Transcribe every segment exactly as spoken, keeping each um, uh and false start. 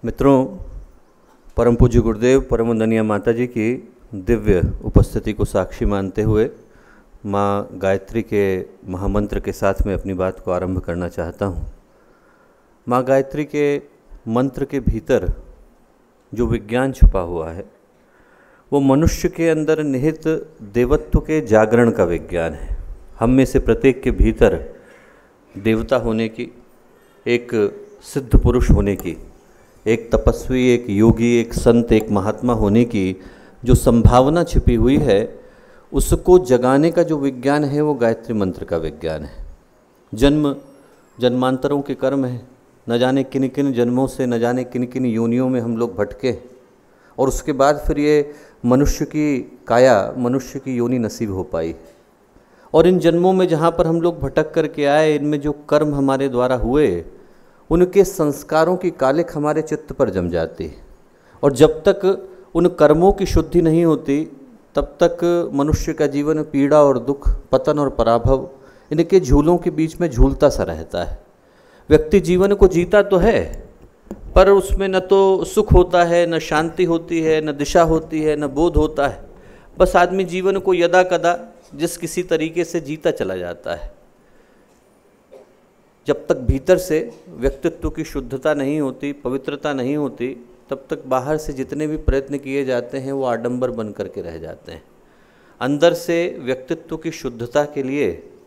मित्रों, परम पूज्य गुरुदेव परम वंदनीय माता जी की दिव्य उपस्थिति को साक्षी मानते हुए माँ गायत्री के महामंत्र के साथ में अपनी बात को आरंभ करना चाहता हूँ। माँ गायत्री के मंत्र के भीतर जो विज्ञान छुपा हुआ है वो मनुष्य के अंदर निहित देवत्व के जागरण का विज्ञान है। हम में से प्रत्येक के भीतर देवता होने की, एक सिद्ध पुरुष होने की, एक तपस्वी, एक योगी, एक संत, एक महात्मा होने की जो संभावना छिपी हुई है, उसको जगाने का जो विज्ञान है वो गायत्री मंत्र का विज्ञान है। जन्म जन्मांतरों के कर्म है, न जाने किन किन जन्मों से, न जाने किन किन योनियों में हम लोग भटके और उसके बाद फिर ये मनुष्य की काया, मनुष्य की योनि नसीब हो पाई। और इन जन्मों में जहाँ पर हम लोग भटक करके आए, इनमें जो कर्म हमारे द्वारा हुए, उनके संस्कारों की कालिख हमारे चित्त पर जम जाती है। और जब तक उन कर्मों की शुद्धि नहीं होती तब तक मनुष्य का जीवन पीड़ा और दुख, पतन और पराभव, इनके झूलों के बीच में झूलता सा रहता है। व्यक्ति जीवन को जीता तो है पर उसमें न तो सुख होता है, न शांति होती है, न दिशा होती है, न बोध होता है। बस आदमी जीवन को यदा कदा जिस किसी तरीके से जीता चला जाता है। जब तक भीतर से व्यक्तित्व की शुद्धता नहीं होती, पवित्रता नहीं होती, तब तक बाहर से जितने भी प्रयत्न किए जाते हैं वो आडंबर बन करके रह जाते हैं। अंदर से व्यक्तित्व की शुद्धता के लिए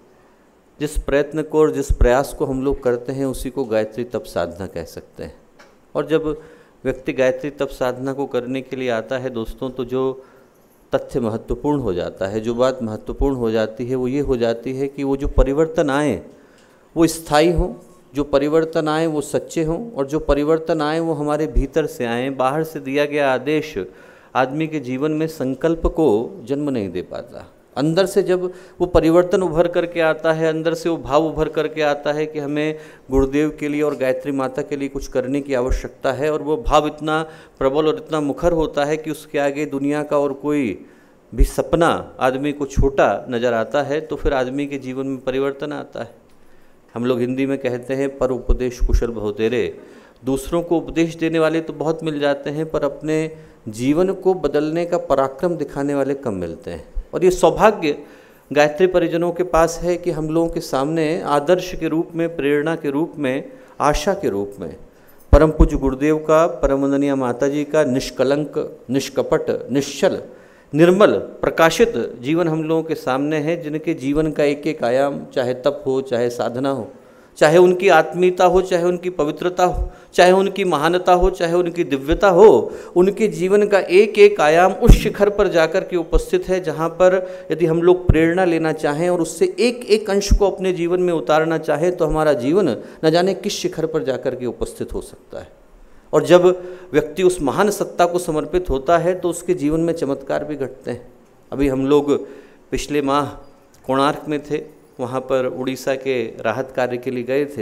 जिस प्रयत्न को और जिस प्रयास को हम लोग करते हैं उसी को गायत्री तप साधना कह सकते हैं। और जब व्यक्ति गायत्री तप साधना को करने के लिए आता है दोस्तों, तो जो तथ्य महत्वपूर्ण हो जाता है, जो बात महत्वपूर्ण हो जाती है वो ये हो जाती है कि वो जो परिवर्तन आए वो स्थायी हों, जो परिवर्तन आए वो सच्चे हों, और जो परिवर्तन आए वो हमारे भीतर से आए। बाहर से दिया गया आदेश आदमी के जीवन में संकल्प को जन्म नहीं दे पाता। अंदर से जब वो परिवर्तन उभर करके आता है, अंदर से वो भाव उभर करके आता है कि हमें गुरुदेव के लिए और गायत्री माता के लिए कुछ करने की आवश्यकता है, और वो भाव इतना प्रबल और इतना मुखर होता है कि उसके आगे दुनिया का और कोई भी सपना आदमी को छोटा नज़र आता है, तो फिर आदमी के जीवन में परिवर्तन आता है। हम लोग हिंदी में कहते हैं पर उपदेश कुशल बहुतेरे। दूसरों को उपदेश देने वाले तो बहुत मिल जाते हैं, पर अपने जीवन को बदलने का पराक्रम दिखाने वाले कम मिलते हैं। और ये सौभाग्य गायत्री परिजनों के पास है कि हम लोगों के सामने आदर्श के रूप में, प्रेरणा के रूप में, आशा के रूप में परम पूज्य गुरुदेव का, परम वंदनीय माता जी का निष्कलंक, निष्कपट, निश्चल, निर्मल, प्रकाशित जीवन हम लोगों के सामने है, जिनके जीवन का एक एक आयाम, चाहे तप हो, चाहे साधना हो, चाहे उनकी आत्मीयता हो, चाहे उनकी पवित्रता हो, चाहे उनकी महानता हो, चाहे उनकी दिव्यता हो, उनके जीवन का एक एक आयाम उस शिखर पर जाकर के उपस्थित है जहाँ पर यदि हम लोग प्रेरणा लेना चाहें और उससे एक एक अंश को अपने जीवन में उतारना चाहें तो हमारा जीवन न जाने किस शिखर पर जाकर के उपस्थित हो सकता है। और जब व्यक्ति उस महान सत्ता को समर्पित होता है तो उसके जीवन में चमत्कार भी घटते हैं। अभी हम लोग पिछले माह कोणार्क में थे, वहाँ पर उड़ीसा के राहत कार्य के लिए गए थे।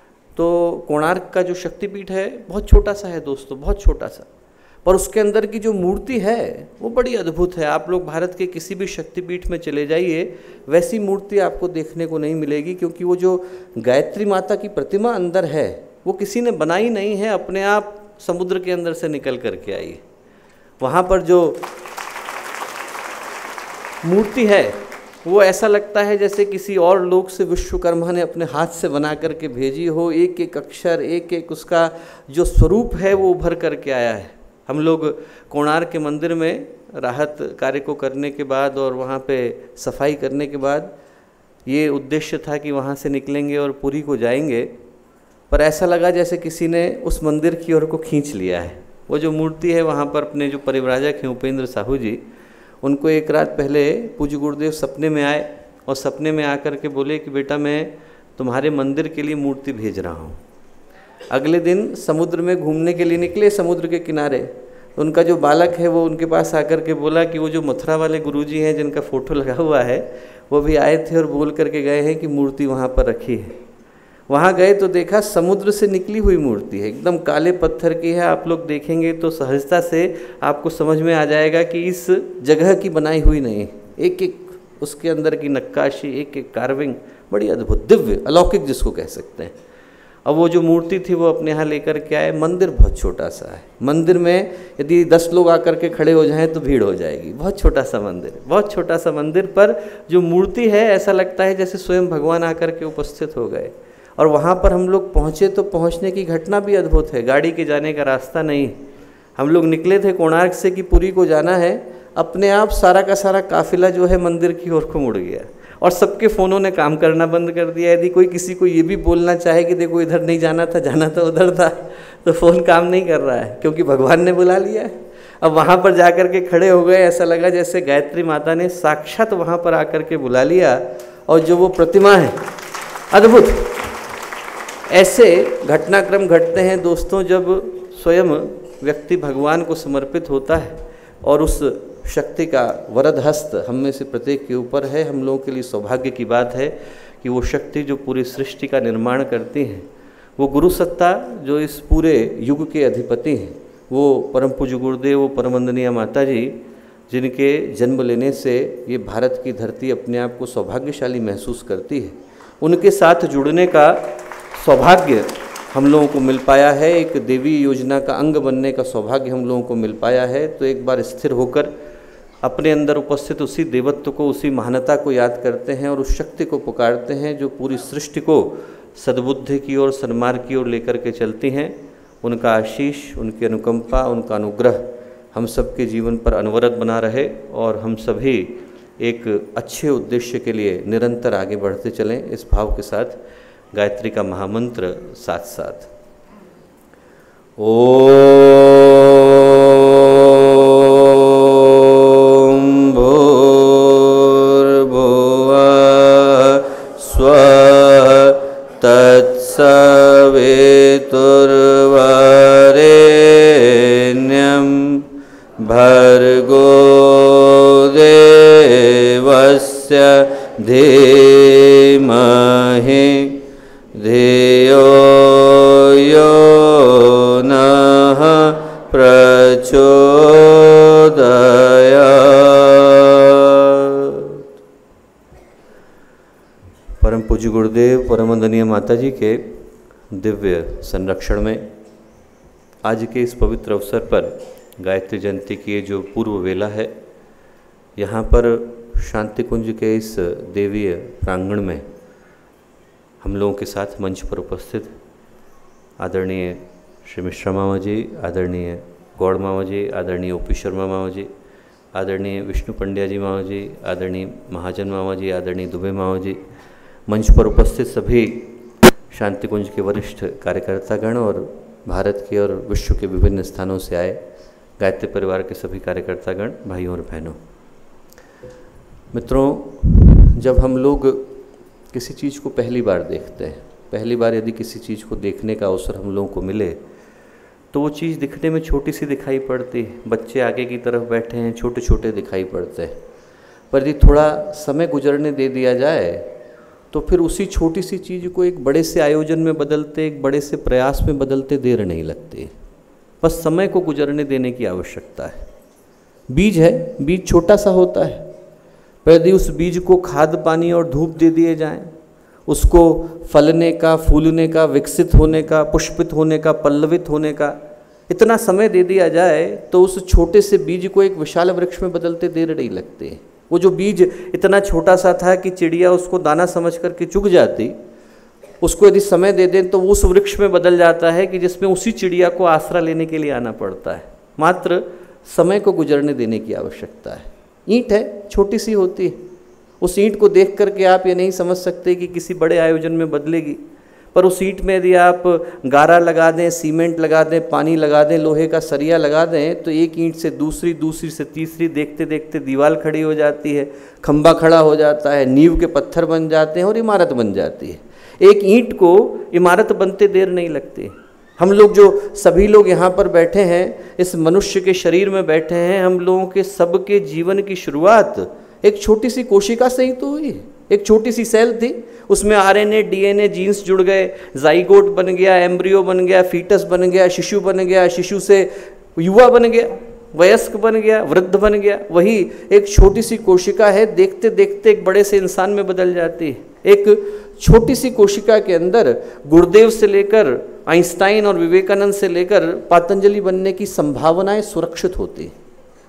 तो कोणार्क का जो शक्तिपीठ है बहुत छोटा सा है दोस्तों, बहुत छोटा सा, पर उसके अंदर की जो मूर्ति है वो बड़ी अद्भुत है। आप लोग भारत के किसी भी शक्तिपीठ में चले जाइए, वैसी मूर्ति आपको देखने को नहीं मिलेगी, क्योंकि वो जो गायत्री माता की प्रतिमा अंदर है वो किसी ने बनाई नहीं है, अपने आप समुद्र के अंदर से निकल करके आई है। वहाँ पर जो मूर्ति है वो ऐसा लगता है जैसे किसी और लोक से विश्वकर्मा ने अपने हाथ से बना करके भेजी हो। एक एक अक्षर, एक एक उसका जो स्वरूप है वो उभर करके आया है। हम लोग कोणार्क के मंदिर में राहत कार्य को करने के बाद और वहाँ पे सफाई करने के बाद ये उद्देश्य था कि वहाँ से निकलेंगे और पुरी को जाएंगे, पर ऐसा लगा जैसे किसी ने उस मंदिर की ओर को खींच लिया है। वो जो मूर्ति है वहाँ पर अपने जो परिव्राजक हैं उपेंद्र साहू जी, उनको एक रात पहले पूज्य गुरुदेव सपने में आए और सपने में आकर के बोले कि बेटा मैं तुम्हारे मंदिर के लिए मूर्ति भेज रहा हूँ। अगले दिन समुद्र में घूमने के लिए निकले, समुद्र के किनारे, तो उनका जो बालक है वो उनके पास आकर के बोला कि वो जो मथुरा वाले गुरुजी हैं जिनका फ़ोटो लगा हुआ है वो भी आए थे और बोल करके गए हैं कि मूर्ति वहाँ पर रखी है। वहाँ गए तो देखा समुद्र से निकली हुई मूर्ति है, एकदम काले पत्थर की है। आप लोग देखेंगे तो सहजता से आपको समझ में आ जाएगा कि इस जगह की बनाई हुई नहीं, एक एक उसके अंदर की नक्काशी, एक एक कार्विंग बड़ी अद्भुत, दिव्य, अलौकिक जिसको कह सकते हैं। अब वो जो मूर्ति थी वो अपने यहाँ लेकर के आए। मंदिर बहुत छोटा सा है, मंदिर में यदि दस लोग आकर के खड़े हो जाएं तो भीड़ हो जाएगी। बहुत छोटा सा मंदिर है, बहुत छोटा सा मंदिर, पर जो मूर्ति है ऐसा लगता है जैसे स्वयं भगवान आकर के उपस्थित हो गए। और वहाँ पर हम लोग पहुँचे तो पहुँचने की घटना भी अद्भुत है। गाड़ी के जाने का रास्ता नहीं, हम लोग निकले थे कोणार्क से कि पुरी को जाना है, अपने आप सारा का सारा काफिला जो है मंदिर की ओर को मुड़ गया और सबके फ़ोनों ने काम करना बंद कर दिया। यदि कोई किसी को ये भी बोलना चाहे कि देखो इधर नहीं जाना था, जाना तो उधर था, तो फ़ोन काम नहीं कर रहा है क्योंकि भगवान ने बुला लिया है। अब वहाँ पर जाकर के खड़े हो गए, ऐसा लगा जैसे गायत्री माता ने साक्षात वहाँ पर आकर के बुला लिया। और जो वो प्रतिमा है अद्भुत। ऐसे घटनाक्रम घटते हैं दोस्तों जब स्वयं व्यक्ति भगवान को समर्पित होता है और उस शक्ति का वरद हस्त हम में से प्रत्येक के ऊपर है। हम लोगों के लिए सौभाग्य की बात है कि वो शक्ति जो पूरी सृष्टि का निर्माण करती हैं, वो गुरु सत्ता जो इस पूरे युग के अधिपति हैं, वो परम पूज्य गुरुदेव, वो परम वंदनीय माता जी, जिनके जन्म लेने से ये भारत की धरती अपने आप को सौभाग्यशाली महसूस करती है, उनके साथ जुड़ने का सौभाग्य हम लोगों को मिल पाया है। एक देवी योजना का अंग बनने का सौभाग्य हम लोगों को मिल पाया है। तो एक बार स्थिर होकर अपने अंदर उपस्थित उसी देवत्व को, उसी महानता को याद करते हैं और उस शक्ति को पुकारते हैं जो पूरी सृष्टि को सद्बुद्धि की ओर, सन्मार्ग की ओर लेकर के चलती हैं। उनका आशीष, उनकी अनुकंपा, उनका अनुग्रह हम सबके जीवन पर अनवरत बना रहे और हम सभी एक अच्छे उद्देश्य के लिए निरंतर आगे बढ़ते चलें। इस भाव के साथ गायत्री का महामंत्र साथ साथ ओम भूर्भुवः स्वः तत्सवितुर्वरेण्यं भर्गो देवस्य धीमहि धियो यो नः प्रचोदयात्। परम पूज्य गुरुदेव, परम वंदनीय माता जी के दिव्य संरक्षण में आज के इस पवित्र अवसर पर गायत्री जयंती की ये जो पूर्व वेला है, यहाँ पर शांति कुंज के इस देवीय प्रांगण में हम लोगों के साथ मंच पर उपस्थित आदरणीय श्री मिश्रा मामा जी, आदरणीय गौड़ मामा जी, आदरणीय ओपी शर्मा मामा जी, आदरणीय विष्णु पंड्या जी मामा जी, आदरणीय महाजन मामा जी, आदरणीय दुबे मामा जी, मंच पर उपस्थित सभी शांति कुंज के वरिष्ठ कार्यकर्तागण और भारत के और विश्व के विभिन्न स्थानों से आए गायत्री परिवार के सभी कार्यकर्तागण, भाइयों और बहनों, मित्रों, जब हम लोग किसी चीज़ को पहली बार देखते हैं, पहली बार यदि किसी चीज़ को देखने का अवसर हम लोगों को मिले तो वो चीज़ दिखने में छोटी सी दिखाई पड़ती है। बच्चे आगे की तरफ बैठे हैं, छोटे छोटे दिखाई पड़ते हैं, पर यदि थोड़ा समय गुजरने दे दिया जाए तो फिर उसी छोटी सी चीज़ को एक बड़े से आयोजन में बदलते, एक बड़े से प्रयास में बदलते देर नहीं लगती। बस समय को गुजरने देने की आवश्यकता है। बीज है, बीज छोटा सा होता है, पर यदि उस बीज को खाद, पानी और धूप दे दिए जाएं, उसको फलने का, फूलने का, विकसित होने का, पुष्पित होने का, पल्लवित होने का इतना समय दे दिया जाए तो उस छोटे से बीज को एक विशाल वृक्ष में बदलते देर नहीं लगती। वो जो बीज इतना छोटा सा था कि चिड़िया उसको दाना समझ करके चुग जाती, उसको यदि समय दे दें तो वो उस वृक्ष में बदल जाता है कि जिसमें उसी चिड़िया को आसरा लेने के लिए आना पड़ता है। मात्र समय को गुजरने देने की आवश्यकता है। ईंट है, छोटी सी होती है, उस ईंट को देख करके आप ये नहीं समझ सकते कि किसी बड़े आयोजन में बदलेगी, पर उस ईंट में यदि आप गारा लगा दें, सीमेंट लगा दें, पानी लगा दें, लोहे का सरिया लगा दें तो एक ईंट से दूसरी, दूसरी से तीसरी, देखते देखते दीवार खड़ी हो जाती है, खंबा खड़ा हो जाता है, नींव के पत्थर बन जाते हैं और इमारत बन जाती है। एक ईंट को इमारत बनते देर नहीं लगती। हम लोग जो सभी लोग यहाँ पर बैठे हैं, इस मनुष्य के शरीर में बैठे हैं, हम लोगों के सबके जीवन की शुरुआत एक छोटी सी कोशिका से ही तो हुई। एक छोटी सी सेल थी, उसमें आरएनए, डीएनए, जीन्स जुड़ गए, जाइगोट बन गया, एम्ब्रियो बन गया, फीटस बन गया, शिशु बन गया, शिशु से युवा बन गया, वयस्क बन गया, वृद्ध बन गया। वही एक छोटी सी कोशिका है, देखते देखते एक बड़े से इंसान में बदल जाती है। एक छोटी सी कोशिका के अंदर गुरुदेव से लेकर आइंस्टाइन और विवेकानंद से लेकर पतंजलि बनने की संभावनाएं सुरक्षित होती हैं।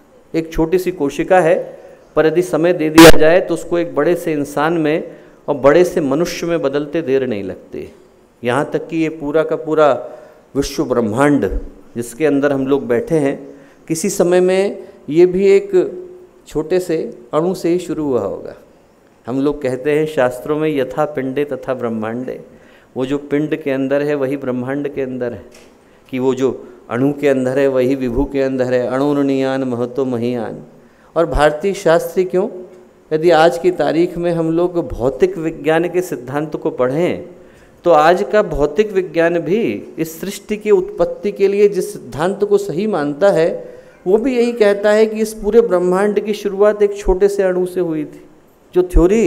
एक छोटी सी कोशिका है, पर यदि समय दे दिया जाए तो उसको एक बड़े से इंसान में और बड़े से मनुष्य में बदलते देर नहीं लगती। यहाँ तक कि ये पूरा का पूरा विश्व ब्रह्मांड जिसके अंदर हम लोग बैठे हैं, किसी समय में ये भी एक छोटे से अणु से ही शुरू हुआ होगा। हम लोग कहते हैं शास्त्रों में यथा पिंडे तथा ब्रह्मांडे, वो जो पिंड के अंदर है वही ब्रह्मांड के अंदर है, कि वो जो अणु के अंदर है वही विभु के अंदर है। अणुनियान महतो महियान। और भारतीय शास्त्री क्यों, यदि आज की तारीख में हम लोग भौतिक विज्ञान के सिद्धांत को पढ़ें तो आज का भौतिक विज्ञान भी इस सृष्टि की उत्पत्ति के लिए जिस सिद्धांत को सही मानता है वो भी यही कहता है कि इस पूरे ब्रह्मांड की शुरुआत एक छोटे से अणु से हुई थी। जो थ्योरी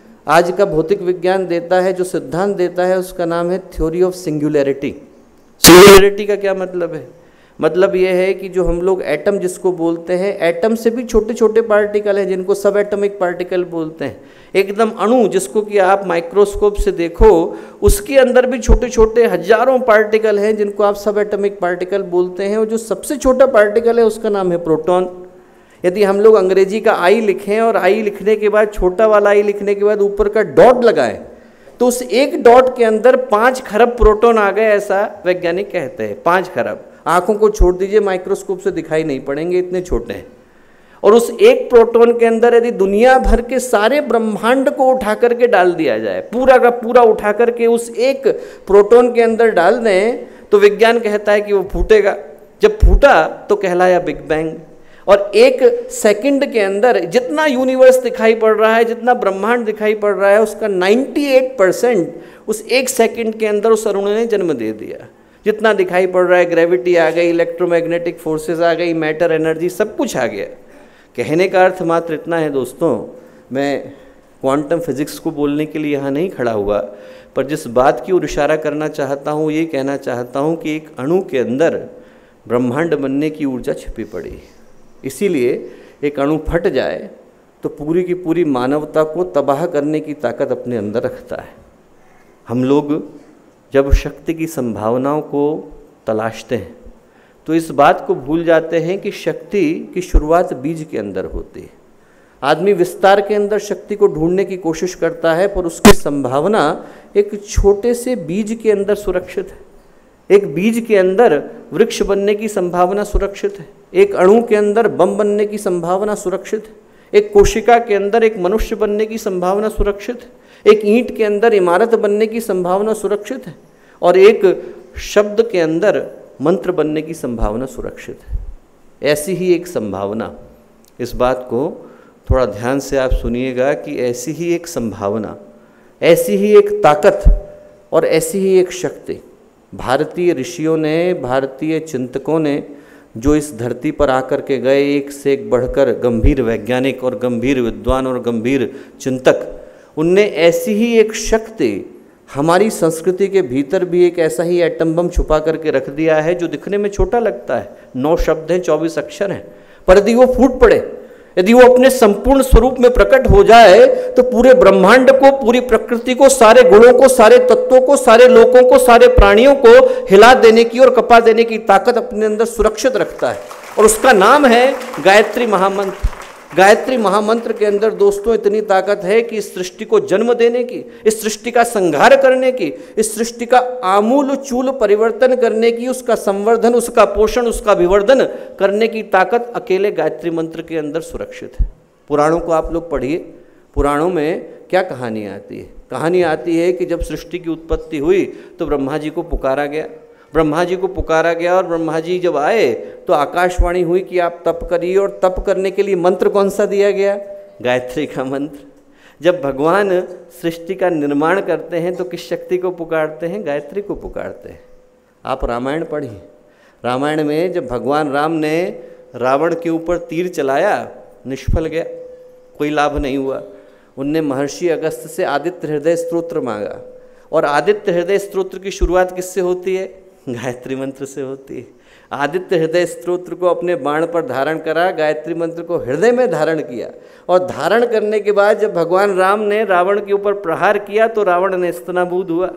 आज का भौतिक विज्ञान देता है, जो सिद्धांत देता है, उसका नाम है थ्योरी ऑफ सिंगुलैरिटी। सिंगुलैरिटी का क्या मतलब है? मतलब ये है कि जो हम लोग एटम जिसको बोलते हैं, एटम से भी छोटे छोटे पार्टिकल हैं जिनको सब एटॉमिक पार्टिकल बोलते हैं। एकदम अणु जिसको कि आप माइक्रोस्कोप से देखो, उसके अंदर भी छोटे छोटे हजारों पार्टिकल हैं जिनको आप सब एटॉमिक पार्टिकल बोलते हैं। और जो सबसे छोटा पार्टिकल है उसका नाम है प्रोटॉन। यदि हम लोग अंग्रेजी का आई लिखें और आई लिखने के बाद छोटा वाला आई लिखने के बाद ऊपर का डॉट लगाएं तो उस एक डॉट के अंदर पाँच खरब प्रोटॉन आ गए, ऐसा वैज्ञानिक कहते हैं। पाँच खरब, आंखों को छोड़ दीजिए, माइक्रोस्कोप से दिखाई नहीं पड़ेंगे, इतने छोटे हैं। और उस एक प्रोटॉन के अंदर यदि दुनिया भर के सारे ब्रह्मांड को उठा करके डाल दिया जाए, पूरा का पूरा उठा करके उस एक प्रोटॉन के अंदर डाल दें, तो विज्ञान कहता है कि वो फूटेगा। जब फूटा तो कहलाया बिग बैंग। और एक सेकंड के अंदर जितना यूनिवर्स दिखाई पड़ रहा है, जितना ब्रह्मांड दिखाई पड़ रहा है, उसका अट्ठानवे परसेंट उस एक सेकंड के अंदर उस अणु ने जन्म दे दिया। जितना दिखाई पड़ रहा है, ग्रेविटी आ गई, इलेक्ट्रोमैग्नेटिक फोर्सेस आ गई, मैटर एनर्जी, सब कुछ आ गया। कहने का अर्थ मात्र इतना है दोस्तों, मैं क्वांटम फिजिक्स को बोलने के लिए यहाँ नहीं खड़ा हुआ, पर जिस बात की ओर इशारा करना चाहता हूँ, ये कहना चाहता हूँ कि एक अणु के अंदर ब्रह्मांड बनने की ऊर्जा छिपी पड़ी। इसीलिए एक अणु फट जाए तो पूरी की पूरी मानवता को तबाह करने की ताकत अपने अंदर रखता है। हम लोग जब शक्ति की संभावनाओं को तलाशते हैं तो इस बात को भूल जाते हैं कि शक्ति की शुरुआत बीज के अंदर होती है। आदमी विस्तार के अंदर शक्ति को ढूंढने की कोशिश करता है, पर उसकी संभावना एक छोटे से बीज के अंदर सुरक्षित है। एक बीज के अंदर वृक्ष बनने की संभावना सुरक्षित है। एक अणु के अंदर बम बनने की संभावना सुरक्षित है। एक कोशिका के अंदर एक मनुष्य बनने की संभावना सुरक्षित है। एक ईंट के अंदर इमारत बनने की संभावना सुरक्षित है। और एक शब्द के अंदर मंत्र बनने की संभावना सुरक्षित है। ऐसी ही एक संभावना, इस बात को थोड़ा ध्यान से आप सुनिएगा कि ऐसी ही एक संभावना, ऐसी ही एक ताकत और ऐसी ही एक शक्ति भारतीय ऋषियों ने, भारतीय चिंतकों ने जो इस धरती पर आकर के गए, एक से एक बढ़कर गंभीर वैज्ञानिक और गंभीर विद्वान और गंभीर चिंतक, उनने ऐसी ही एक शक्ति हमारी संस्कृति के भीतर भी एक ऐसा ही एटम बम छुपा करके रख दिया है जो दिखने में छोटा लगता है। नौ शब्द हैं, चौबीस अक्षर हैं, पर यदि वो फूट पड़े, यदि वो अपने संपूर्ण स्वरूप में प्रकट हो जाए तो पूरे ब्रह्मांड को, पूरी प्रकृति को, सारे गुणों को, सारे तत्वों को, सारे लोगों को, सारे प्राणियों को हिला देने की और कपा देने की ताकत अपने अंदर सुरक्षित रखता है। और उसका नाम है गायत्री महामंत्र। गायत्री महामंत्र के अंदर दोस्तों इतनी ताकत है कि इस सृष्टि को जन्म देने की, इस सृष्टि का संहार करने की, इस सृष्टि का आमूल चूल परिवर्तन करने की, उसका संवर्धन, उसका पोषण, उसका विवर्धन करने की ताकत अकेले गायत्री मंत्र के अंदर सुरक्षित है। पुराणों को आप लोग पढ़िए, पुराणों में क्या कहानी आती है? कहानी आती है कि जब सृष्टि की उत्पत्ति हुई तो ब्रह्मा जी को पुकारा गया, ब्रह्मा जी को पुकारा गया और ब्रह्मा जी जब आए तो आकाशवाणी हुई कि आप तप करिए। और तप करने के लिए मंत्र कौन सा दिया गया? गायत्री का मंत्र। जब भगवान सृष्टि का निर्माण करते हैं तो किस शक्ति को पुकारते हैं? गायत्री को पुकारते हैं। आप रामायण पढ़िए, रामायण में जब भगवान राम ने रावण के ऊपर तीर चलाया, निष्फल गया, कोई लाभ नहीं हुआ। उनने महर्षि अगस्त्य से आदित्य हृदय स्तोत्र मांगा, और आदित्य हृदय स्तोत्र की शुरुआत किससे होती है? गायत्री मंत्र से होती है। आदित्य हृदय स्तोत्र को अपने बाण पर धारण करा, गायत्री मंत्र को हृदय में धारण किया, और धारण करने के बाद जब भगवान राम ने रावण के ऊपर प्रहार किया तो रावण नेस्तनाबूद हुआ।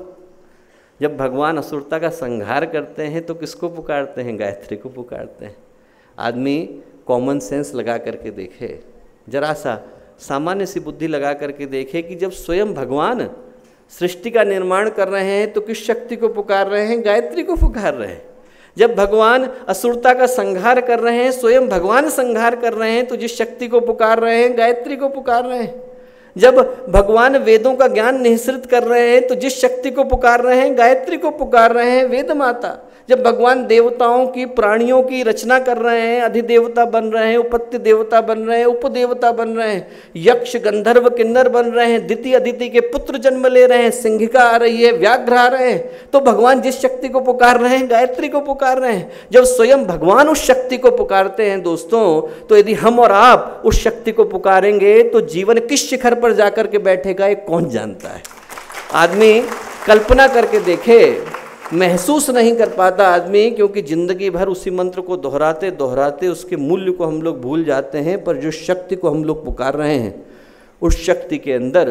जब भगवान असुरता का संहार करते हैं तो किसको पुकारते हैं? गायत्री को पुकारते हैं। आदमी कॉमन सेंस लगा करके देखे, जरा सा सामान्य सी बुद्धि लगा करके देखे कि जब स्वयं भगवान सृष्टि का निर्माण कर रहे हैं तो किस शक्ति को पुकार रहे हैं? गायत्री को पुकार रहे हैं। जब भगवान असुरता का संहार कर रहे हैं, स्वयं भगवान संहार कर रहे हैं, तो जिस शक्ति को पुकार रहे हैं? गायत्री को पुकार रहे हैं। जब भगवान वेदों का ज्ञान निःसृत कर रहे हैं तो जिस शक्ति को पुकार रहे हैं? गायत्री को पुकार रहे हैं, वेद माता। जब भगवान देवताओं की, प्राणियों की रचना कर रहे हैं, अधिदेवता बन रहे हैं, उपत्य देवता बन रहे हैं, उपदेवता बन रहे हैं, यक्ष गंधर्व किन्नर बन रहे हैं, दिति अदिति के पुत्र जन्म ले रहे हैं, सिंहिका आ रही है, व्याघ्र आ रहे हैं, तो भगवान जिस शक्ति को पुकार रहे हैं? गायत्री को पुकार रहे हैं। जब स्वयं भगवान उस शक्ति को पुकारते हैं दोस्तों, तो यदि हम और आप उस शक्ति को पुकारेंगे तो जीवन किस शिखर पर जाकर के बैठेगा ये कौन जानता है। आदमी कल्पना करके देखे, महसूस नहीं कर पाता आदमी, क्योंकि जिंदगी भर उसी मंत्र को दोहराते दोहराते उसके मूल्य को हम लोग भूल जाते हैं। पर जो शक्ति को हम लोग पुकार रहे हैं, उस शक्ति के अंदर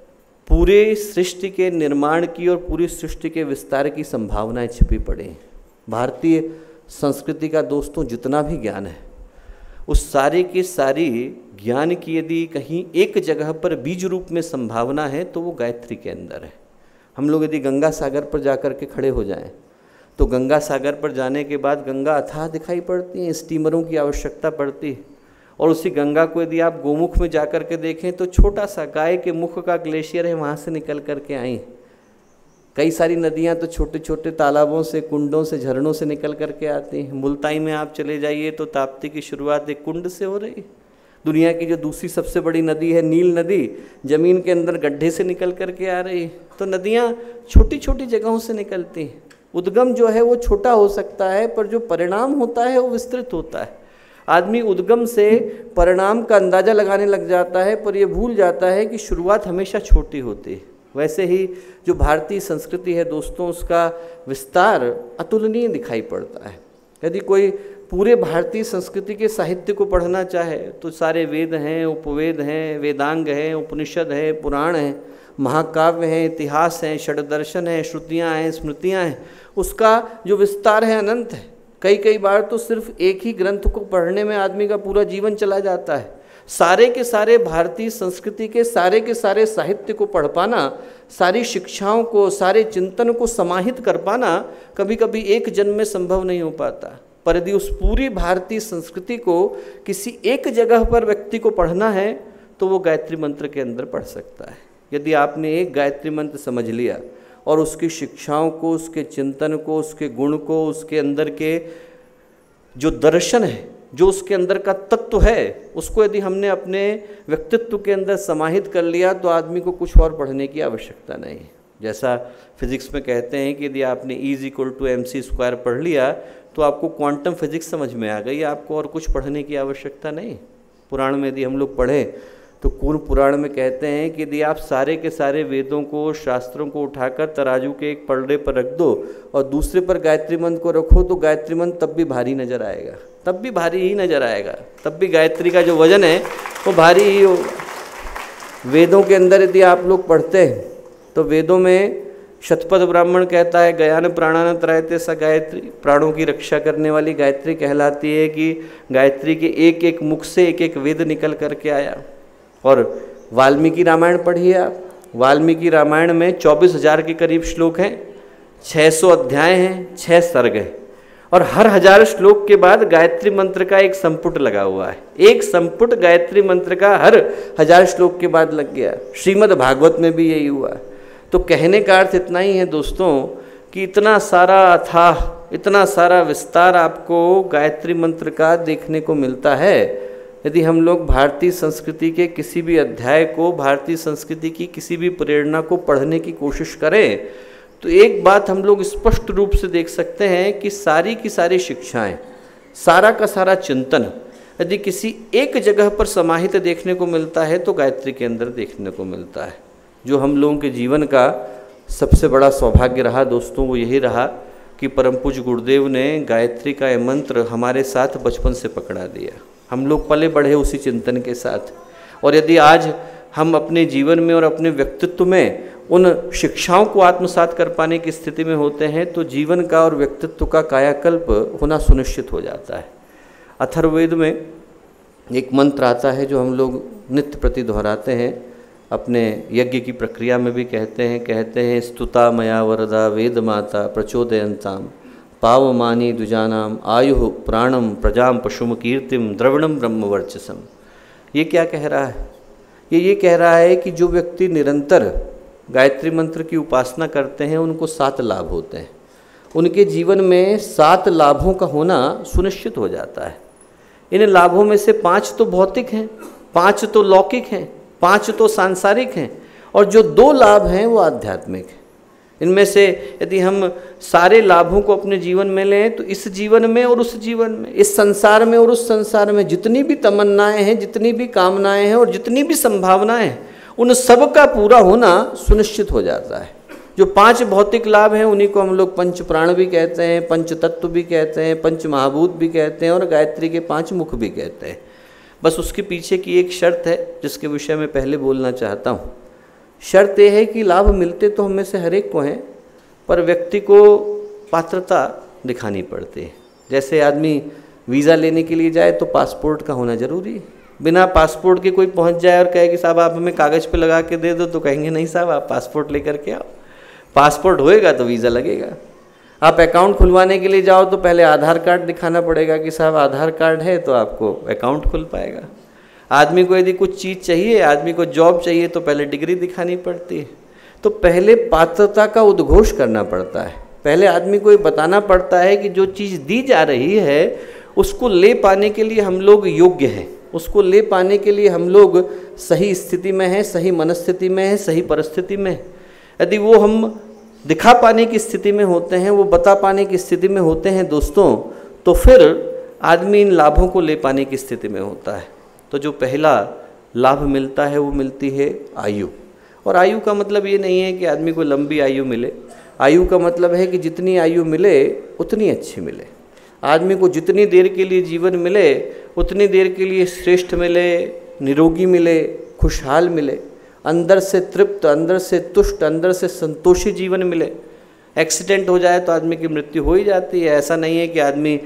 पूरे सृष्टि के निर्माण की और पूरी सृष्टि के विस्तार की संभावनाएं छिपी पड़ी हैं। भारतीय संस्कृति का दोस्तों जितना भी ज्ञान है, उस सारे की सारी ज्ञान की यदि कहीं एक जगह पर बीज रूप में संभावना है तो वो गायत्री के अंदर है। हम लोग यदि गंगा सागर पर जाकर के खड़े हो जाएं तो गंगा सागर पर जाने के बाद गंगा अथाह दिखाई पड़ती है, स्टीमरों की आवश्यकता पड़ती है। और उसी गंगा को यदि आप गोमुख में जाकर के देखें तो छोटा सा गाय के मुख का ग्लेशियर है, वहाँ से निकल कर के आई। कई सारी नदियाँ तो छोटे छोटे तालाबों से, कुंडों से, झरनों से निकल कर के आती हैं। मुल्ताई में आप चले जाइए तो ताप्ती की शुरुआत एक कुंड से हो रही। दुनिया की जो दूसरी सबसे बड़ी नदी है नील नदी, जमीन के अंदर गड्ढे से निकल कर के आ रही। तो नदियाँ छोटी छोटी जगहों से निकलती हैं। उद्गम जो है वो छोटा हो सकता है, पर जो परिणाम होता है वो विस्तृत होता है। आदमी उद्गम से परिणाम का अंदाज़ा लगाने लग जाता है, पर ये भूल जाता है कि शुरुआत हमेशा छोटी होती है। वैसे ही जो भारतीय संस्कृति है दोस्तों, उसका विस्तार अतुलनीय दिखाई पड़ता है। यदि कोई पूरे भारतीय संस्कृति के साहित्य को पढ़ना चाहे तो सारे वेद हैं, उपवेद हैं, वेदांग हैं, उपनिषद है, पुराण हैं, महाकाव्य हैं, इतिहास हैं, षड्दर्शन है, श्रुतियाँ हैं, स्मृतियाँ हैं। उसका जो विस्तार है अनंत है। कई कई बार तो सिर्फ एक ही ग्रंथ को पढ़ने में आदमी का पूरा जीवन चला जाता है। सारे के सारे भारतीय संस्कृति के सारे के सारे साहित्य को पढ़ पाना, सारी शिक्षाओं को, सारे चिंतन को समाहित कर पाना कभी कभी एक जन्म में संभव नहीं हो पाता। पर यदि उस पूरी भारतीय संस्कृति को किसी एक जगह पर व्यक्ति को पढ़ना है तो वो गायत्री मंत्र के अंदर पढ़ सकता है। यदि आपने एक गायत्री मंत्र समझ लिया और उसकी शिक्षाओं को, उसके चिंतन को, उसके गुण को, उसके अंदर के जो दर्शन है, जो उसके अंदर का तत्व है, उसको यदि हमने अपने व्यक्तित्व के अंदर समाहित कर लिया तो आदमी को कुछ और पढ़ने की आवश्यकता नहीं है। जैसा फिजिक्स में कहते हैं कि यदि आपने E is equal to M C square पढ़ लिया तो आपको क्वांटम फिजिक्स समझ में आ गई, आपको और कुछ पढ़ने की आवश्यकता नहीं। पुराण में यदि हम लोग पढ़ें तो कूर्म पुराण में कहते हैं कि यदि आप सारे के सारे वेदों को, शास्त्रों को उठाकर तराजू के एक पलड़े पर रख दो और दूसरे पर गायत्री मंत्र को रखो तो गायत्री मंत्र तब भी भारी नजर आएगा, तब भी भारी ही नजर आएगा, तब भी गायत्री का जो वजन है वो भारी ही होगा। वेदों के अंदर यदि आप लोग पढ़ते हैं तो वेदों में शतपथ ब्राह्मण कहता है गयान प्राणान त्रायते सा गायत्री, प्राणों की रक्षा करने वाली गायत्री कहलाती है कि गायत्री के एक एक मुख से एक एक वेद निकल करके आया। और वाल्मीकि रामायण पढ़िए आप, वाल्मीकि रामायण में चौबीस हजार के करीब श्लोक हैं, छः सौ अध्याय हैं, छः सर्ग हैं, और हर हजार श्लोक के बाद गायत्री मंत्र का एक संपुट लगा हुआ है। एक संपुट गायत्री मंत्र का हर हजार श्लोक के बाद लग गया। श्रीमद् भागवत में भी यही हुआ। तो कहने का अर्थ इतना ही है दोस्तों कि इतना सारा अथाह, इतना सारा विस्तार आपको गायत्री मंत्र का देखने को मिलता है। यदि हम लोग भारतीय संस्कृति के किसी भी अध्याय को, भारतीय संस्कृति की किसी भी प्रेरणा को पढ़ने की कोशिश करें तो एक बात हम लोग स्पष्ट रूप से देख सकते हैं कि सारी की सारी शिक्षाएं, सारा का सारा चिंतन यदि किसी एक जगह पर समाहित देखने को मिलता है तो गायत्री के अंदर देखने को मिलता है। जो हम लोगों के जीवन का सबसे बड़ा सौभाग्य रहा दोस्तों वो यही रहा, कि परम पूज्य गुरुदेव ने गायत्री का ये मंत्र हमारे साथ बचपन से पकड़ा दिया। हम लोग पले बढ़े उसी चिंतन के साथ, और यदि आज हम अपने जीवन में और अपने व्यक्तित्व में उन शिक्षाओं को आत्मसात कर पाने की स्थिति में होते हैं तो जीवन का और व्यक्तित्व का कायाकल्प होना सुनिश्चित हो जाता है। अथर्ववेद में एक मंत्र आता है जो हम लोग नित्य प्रति दोहराते हैं, अपने यज्ञ की प्रक्रिया में भी कहते हैं कहते हैं स्तुता मया वरदा वेद माता प्रचोदयंताम पावमानी द्विजानाम आयु प्राणम प्रजाम पशुम कीर्तिम द्रविणम ब्रह्म वर्चसम। ये क्या कह रहा है? ये ये कह रहा है कि जो व्यक्ति निरंतर गायत्री मंत्र की उपासना करते हैं उनको सात लाभ होते हैं। उनके जीवन में सात लाभों का होना सुनिश्चित हो जाता है। इन लाभों में से पांच तो भौतिक हैं, पांच तो लौकिक हैं, पांच तो सांसारिक हैं, और जो दो लाभ हैं वो आध्यात्मिक हैं। इनमें से यदि हम सारे लाभों को अपने जीवन में लें तो इस जीवन में और उस जीवन में, इस संसार में और उस संसार में जितनी भी तमन्नाएं हैं, जितनी भी कामनाएं हैं और जितनी भी संभावनाएं हैं, उन सब का पूरा होना सुनिश्चित हो जाता है। जो पांच भौतिक लाभ हैं उन्हीं को हम लोग पंच प्राण भी कहते हैं, पंच तत्व भी कहते हैं, पंच महाभूत भी कहते हैं और गायत्री के पांच मुख भी कहते हैं। बस उसके पीछे की एक शर्त है जिसके विषय में पहले बोलना चाहता हूँ। शर्त यह है कि लाभ मिलते तो हम में से हर एक को हैं, पर व्यक्ति को पात्रता दिखानी पड़ती है। जैसे आदमी वीज़ा लेने के लिए जाए तो पासपोर्ट का होना जरूरी है। बिना पासपोर्ट के कोई पहुंच जाए और कहे कि साहब आप हमें कागज़ पे लगा के दे दो, तो कहेंगे नहीं साहब आप पासपोर्ट लेकर के आओ। पासपोर्ट होएगा तो वीज़ा लगेगा। आप अकाउंट खुलवाने के लिए जाओ तो पहले आधार कार्ड दिखाना पड़ेगा कि साहब आधार कार्ड है तो आपको अकाउंट खुल पाएगा। आदमी को यदि कुछ चीज़ चाहिए, आदमी को जॉब चाहिए तो पहले डिग्री दिखानी पड़ती है। तो पहले पात्रता का उद्घोष करना पड़ता है। पहले आदमी को ये बताना पड़ता है कि जो चीज़ दी जा रही है उसको ले पाने के लिए हम लोग योग्य हैं, उसको ले पाने के लिए हम लोग सही स्थिति में हैं, सही मनस्थिति में हैं, सही परिस्थिति में। यदि वो हम दिखा पाने की स्थिति में होते हैं, वो बता पाने की स्थिति में होते हैं दोस्तों, तो फिर आदमी इन लाभों को ले पाने की स्थिति में होता है। तो जो पहला लाभ मिलता है वो मिलती है आयु। और आयु का मतलब ये नहीं है कि आदमी को लंबी आयु मिले। आयु का मतलब है कि जितनी आयु मिले उतनी अच्छी मिले। आदमी को जितनी देर के लिए जीवन मिले उतनी देर के लिए श्रेष्ठ मिले, निरोगी मिले, खुशहाल मिले, अंदर से तृप्त, अंदर से तुष्ट, अंदर से संतोषी जीवन मिले। एक्सीडेंट हो जाए तो आदमी की मृत्यु हो ही जाती है। ऐसा नहीं है कि आदमी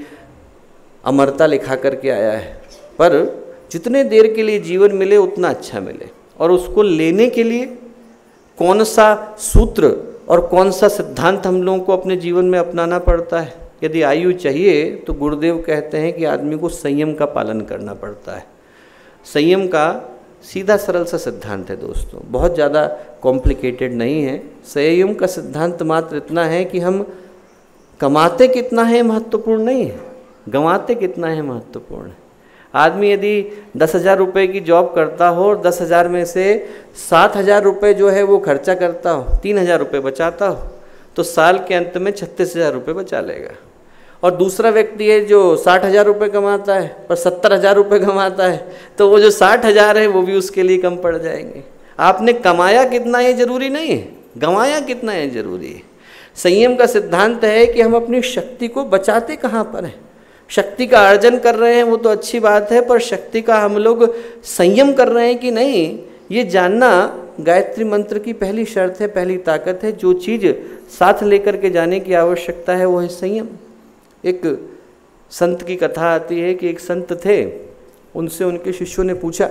अमरता लिखा करके आया है, पर जितने देर के लिए जीवन मिले उतना अच्छा मिले। और उसको लेने के लिए कौन सा सूत्र और कौन सा सिद्धांत हम लोगों को अपने जीवन में अपनाना पड़ता है? यदि आयु चाहिए तो गुरुदेव कहते हैं कि आदमी को संयम का पालन करना पड़ता है। संयम का सीधा सरल सा सिद्धांत है दोस्तों, बहुत ज़्यादा कॉम्प्लिकेटेड नहीं है। संयम का सिद्धांत मात्र इतना है कि हम कमाते कितना है महत्वपूर्ण नहीं है, गंवाते कितना है महत्वपूर्ण है। आदमी यदि दस हज़ार रुपये की जॉब करता हो और दस हज़ार में से सात हज़ार रुपये जो है वो खर्चा करता हो, तीन हज़ार रुपये बचाता हो, तो साल के अंत में छत्तीस हज़ार रुपये बचा लेगा। और दूसरा व्यक्ति है जो साठ हज़ार रुपये कमाता है पर सत्तर हज़ार रुपये कमाता है, तो वो जो साठ हज़ार है वो भी उसके लिए कम पड़ जाएंगे। आपने कमाया कितना ये जरूरी नहीं है, गंवाया कितना ये जरूरी है। संयम का सिद्धांत है कि हम अपनी शक्ति को बचाते कहाँ पर हैं। शक्ति का अर्जन कर रहे हैं वो तो अच्छी बात है, पर शक्ति का हम लोग संयम कर रहे हैं कि नहीं, ये जानना गायत्री मंत्र की पहली शर्त है, पहली ताकत है। जो चीज़ साथ लेकर के जाने की आवश्यकता है वो है संयम। एक संत की कथा आती है कि एक संत थे, उनसे उनके शिष्यों ने पूछा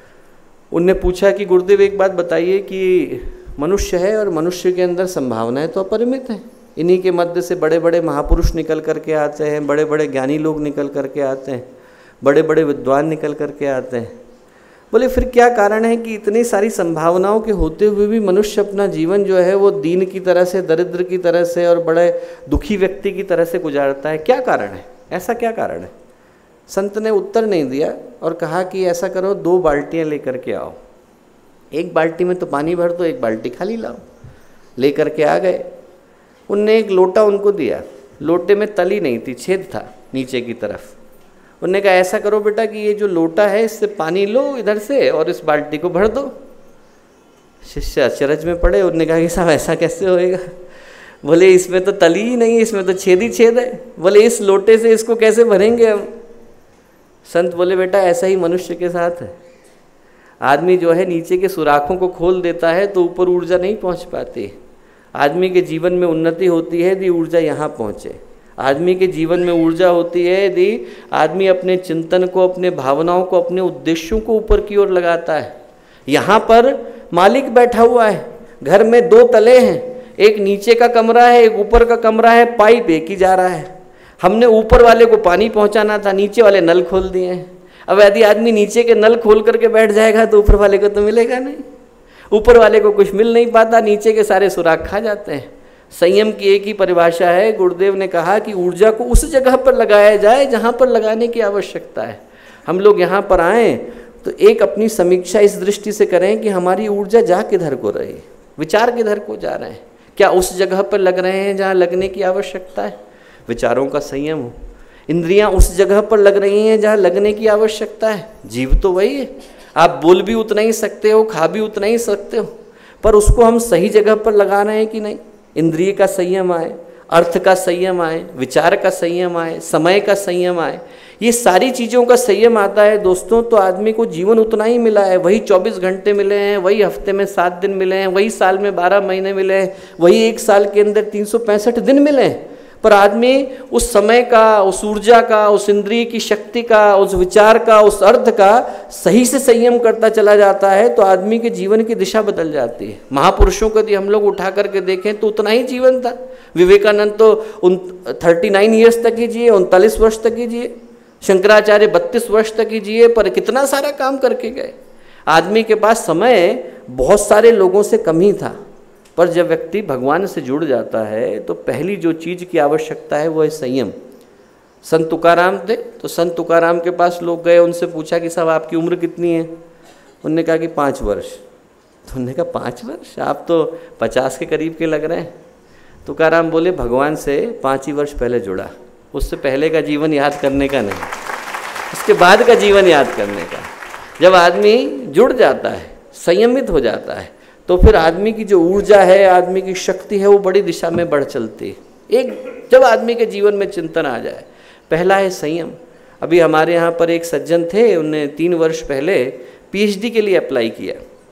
उनने पूछा कि गुरुदेव एक बात बताइए कि मनुष्य है और मनुष्य के अंदर संभावनाएं तो अपरिमित हैं, इन्हीं के मध्य से बड़े बड़े महापुरुष निकल करके आते हैं, बड़े बड़े ज्ञानी लोग निकल करके आते हैं, बड़े बड़े विद्वान निकल करके आते हैं। बोले फिर क्या कारण है कि इतनी सारी संभावनाओं के होते हुए भी मनुष्य अपना जीवन जो है वो दीन की तरह से, दरिद्र की तरह से और बड़े दुखी व्यक्ति की तरह से गुजारता है? क्या कारण है, ऐसा क्या कारण है? संत ने उत्तर नहीं दिया और कहा कि ऐसा करो, दो बाल्टियाँ लेकर के आओ, एक बाल्टी में तो पानी भर दो, एक बाल्टी खाली लाओ। लेकर के आ गए। उनने एक लोटा उनको दिया, लोटे में तली नहीं थी, छेद था नीचे की तरफ। उन्होंने कहा ऐसा करो बेटा कि ये जो लोटा है इससे पानी लो इधर से और इस बाल्टी को भर दो। शिष्य अचरज में पड़े। उन्होंने कहा कि साहब ऐसा कैसे होएगा? बोले इसमें तो तली ही नहीं, इसमें तो छेद ही छेद है। बोले इस लोटे से इसको कैसे भरेंगे हम? संत बोले बेटा ऐसा ही मनुष्य के साथ है। आदमी जो है नीचे के सुराखों को खोल देता है तो ऊपर ऊर्जा नहीं पहुंच पाती। आदमी के जीवन में उन्नति होती है यदि ऊर्जा यहाँ पहुँचे। आदमी के जीवन में ऊर्जा होती है यदि आदमी अपने चिंतन को, अपने भावनाओं को, अपने उद्देश्यों को ऊपर की ओर लगाता है। यहाँ पर मालिक बैठा हुआ है, घर में दो तले हैं, एक नीचे का कमरा है, एक ऊपर का कमरा है, पाइप एक ही जा रहा है। हमने ऊपर वाले को पानी पहुंचाना था, नीचे वाले नल खोल दिए हैं। अब यदि आदमी नीचे के नल खोल करके बैठ जाएगा तो ऊपर वाले को तो मिलेगा नहीं, ऊपर वाले को कुछ मिल नहीं पाता, नीचे के सारे सुराख खा जाते हैं। संयम की एक ही परिभाषा है, गुरुदेव ने कहा कि ऊर्जा को उस जगह पर लगाया जाए जहाँ पर लगाने की आवश्यकता है। हम लोग यहाँ पर आएँ तो एक अपनी समीक्षा इस दृष्टि से करें कि हमारी ऊर्जा जा किधर को रही, विचार किधर को जा रहे हैं, क्या उस जगह पर लग रहे हैं जहाँ लगने की आवश्यकता है? विचारों का संयम हो। इंद्रियां उस जगह पर लग रही हैं जहाँ लगने की आवश्यकता है। जीव तो वही है, आप बोल भी उतना ही सकते हो, खा भी उतना ही सकते हो, पर उसको हम सही जगह पर लगा रहे हैं कि नहीं? इंद्रिय का संयम आए, अर्थ का संयम आए, विचार का संयम आए, समय का संयम आए, ये सारी चीज़ों का संयम आता है दोस्तों, तो आदमी को जीवन उतना ही मिला है। वही चौबीस घंटे मिले हैं, वही हफ्ते में सात दिन मिले हैं, वही साल में बारह महीने मिले हैं, वही एक साल के अंदर तीन सौ पैंसठ दिन मिले हैं। पर आदमी उस समय का, उस ऊर्जा का, उस इंद्रिय की शक्ति का, उस विचार का, उस अर्थ का सही से संयम करता चला जाता है तो आदमी के जीवन की दिशा बदल जाती है। महापुरुषों को यदि हम लोग उठा करके देखें तो उतना ही जीवन था। विवेकानंद तो उन थर्टी नाइन ईयर्स तक ही जिए, उनतालीस वर्ष तक ही जिए। शंकराचार्य बत्तीस वर्ष तक ही जिए, पर कितना सारा काम करके गए। आदमी के पास समय बहुत सारे लोगों से कम ही था, पर जब व्यक्ति भगवान से जुड़ जाता है तो पहली जो चीज़ की आवश्यकता है वो है संयम। संत तुकाराम थे, तो संत तुकाराम के पास लोग गए, उनसे पूछा कि साहब आपकी उम्र कितनी है? उन्होंने कहा कि पाँच वर्ष। तो उन्होंने कहा पाँच वर्ष, आप तो पचास के करीब के लग रहे हैं। तुकाराम बोले भगवान से पाँच ही वर्ष पहले जुड़ा, उससे पहले का जीवन याद करने का नहीं, उसके बाद का जीवन याद करने का। जब आदमी जुड़ जाता है, संयमित हो जाता है, तो फिर आदमी की जो ऊर्जा है, आदमी की शक्ति है, वो बड़ी दिशा में बढ़ चलती है। एक जब आदमी के जीवन में चिंतन आ जाए, पहला है संयम। अभी हमारे यहाँ पर एक सज्जन थे, उनने तीन वर्ष पहले पीएचडी के लिए अप्लाई किया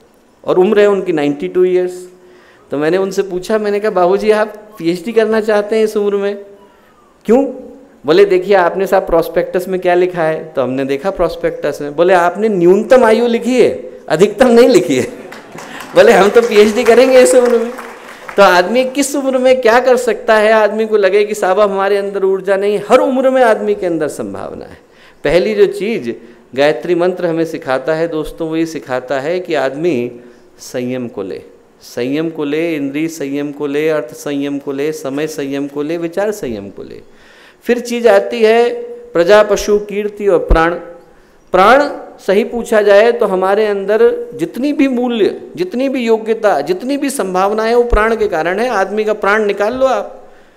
और उम्र है उनकी नाइन्टी टू ईयर्स। तो मैंने उनसे पूछा, मैंने कहा बाबूजी आप पीएचडी करना चाहते हैं इस उम्र में, क्यों? बोले देखिए आपने साहब प्रोस्पेक्टस में क्या लिखा है। तो हमने देखा प्रोस्पेक्टस में, बोले आपने न्यूनतम आयु लिखी है, अधिकतम नहीं लिखी है। बोले हम तो पीएचडी करेंगे इस उम्र में। तो आदमी किस उम्र में क्या कर सकता है, आदमी को लगे कि साहब हमारे अंदर ऊर्जा नहीं, हर उम्र में आदमी के अंदर संभावना है। पहली जो चीज़ गायत्री मंत्र हमें सिखाता है दोस्तों, वो ये सिखाता है कि आदमी संयम को ले, संयम को ले, इंद्रिय संयम को ले, अर्थ संयम को ले, समय संयम को ले, विचार संयम को ले। फिर चीज़ आती है प्रजा, पशु, कीर्ति और प्राण। प्राण सही पूछा जाए तो हमारे अंदर जितनी भी मूल्य, जितनी भी योग्यता, जितनी भी संभावना है वो प्राण के कारण है। आदमी का प्राण निकाल लो आप,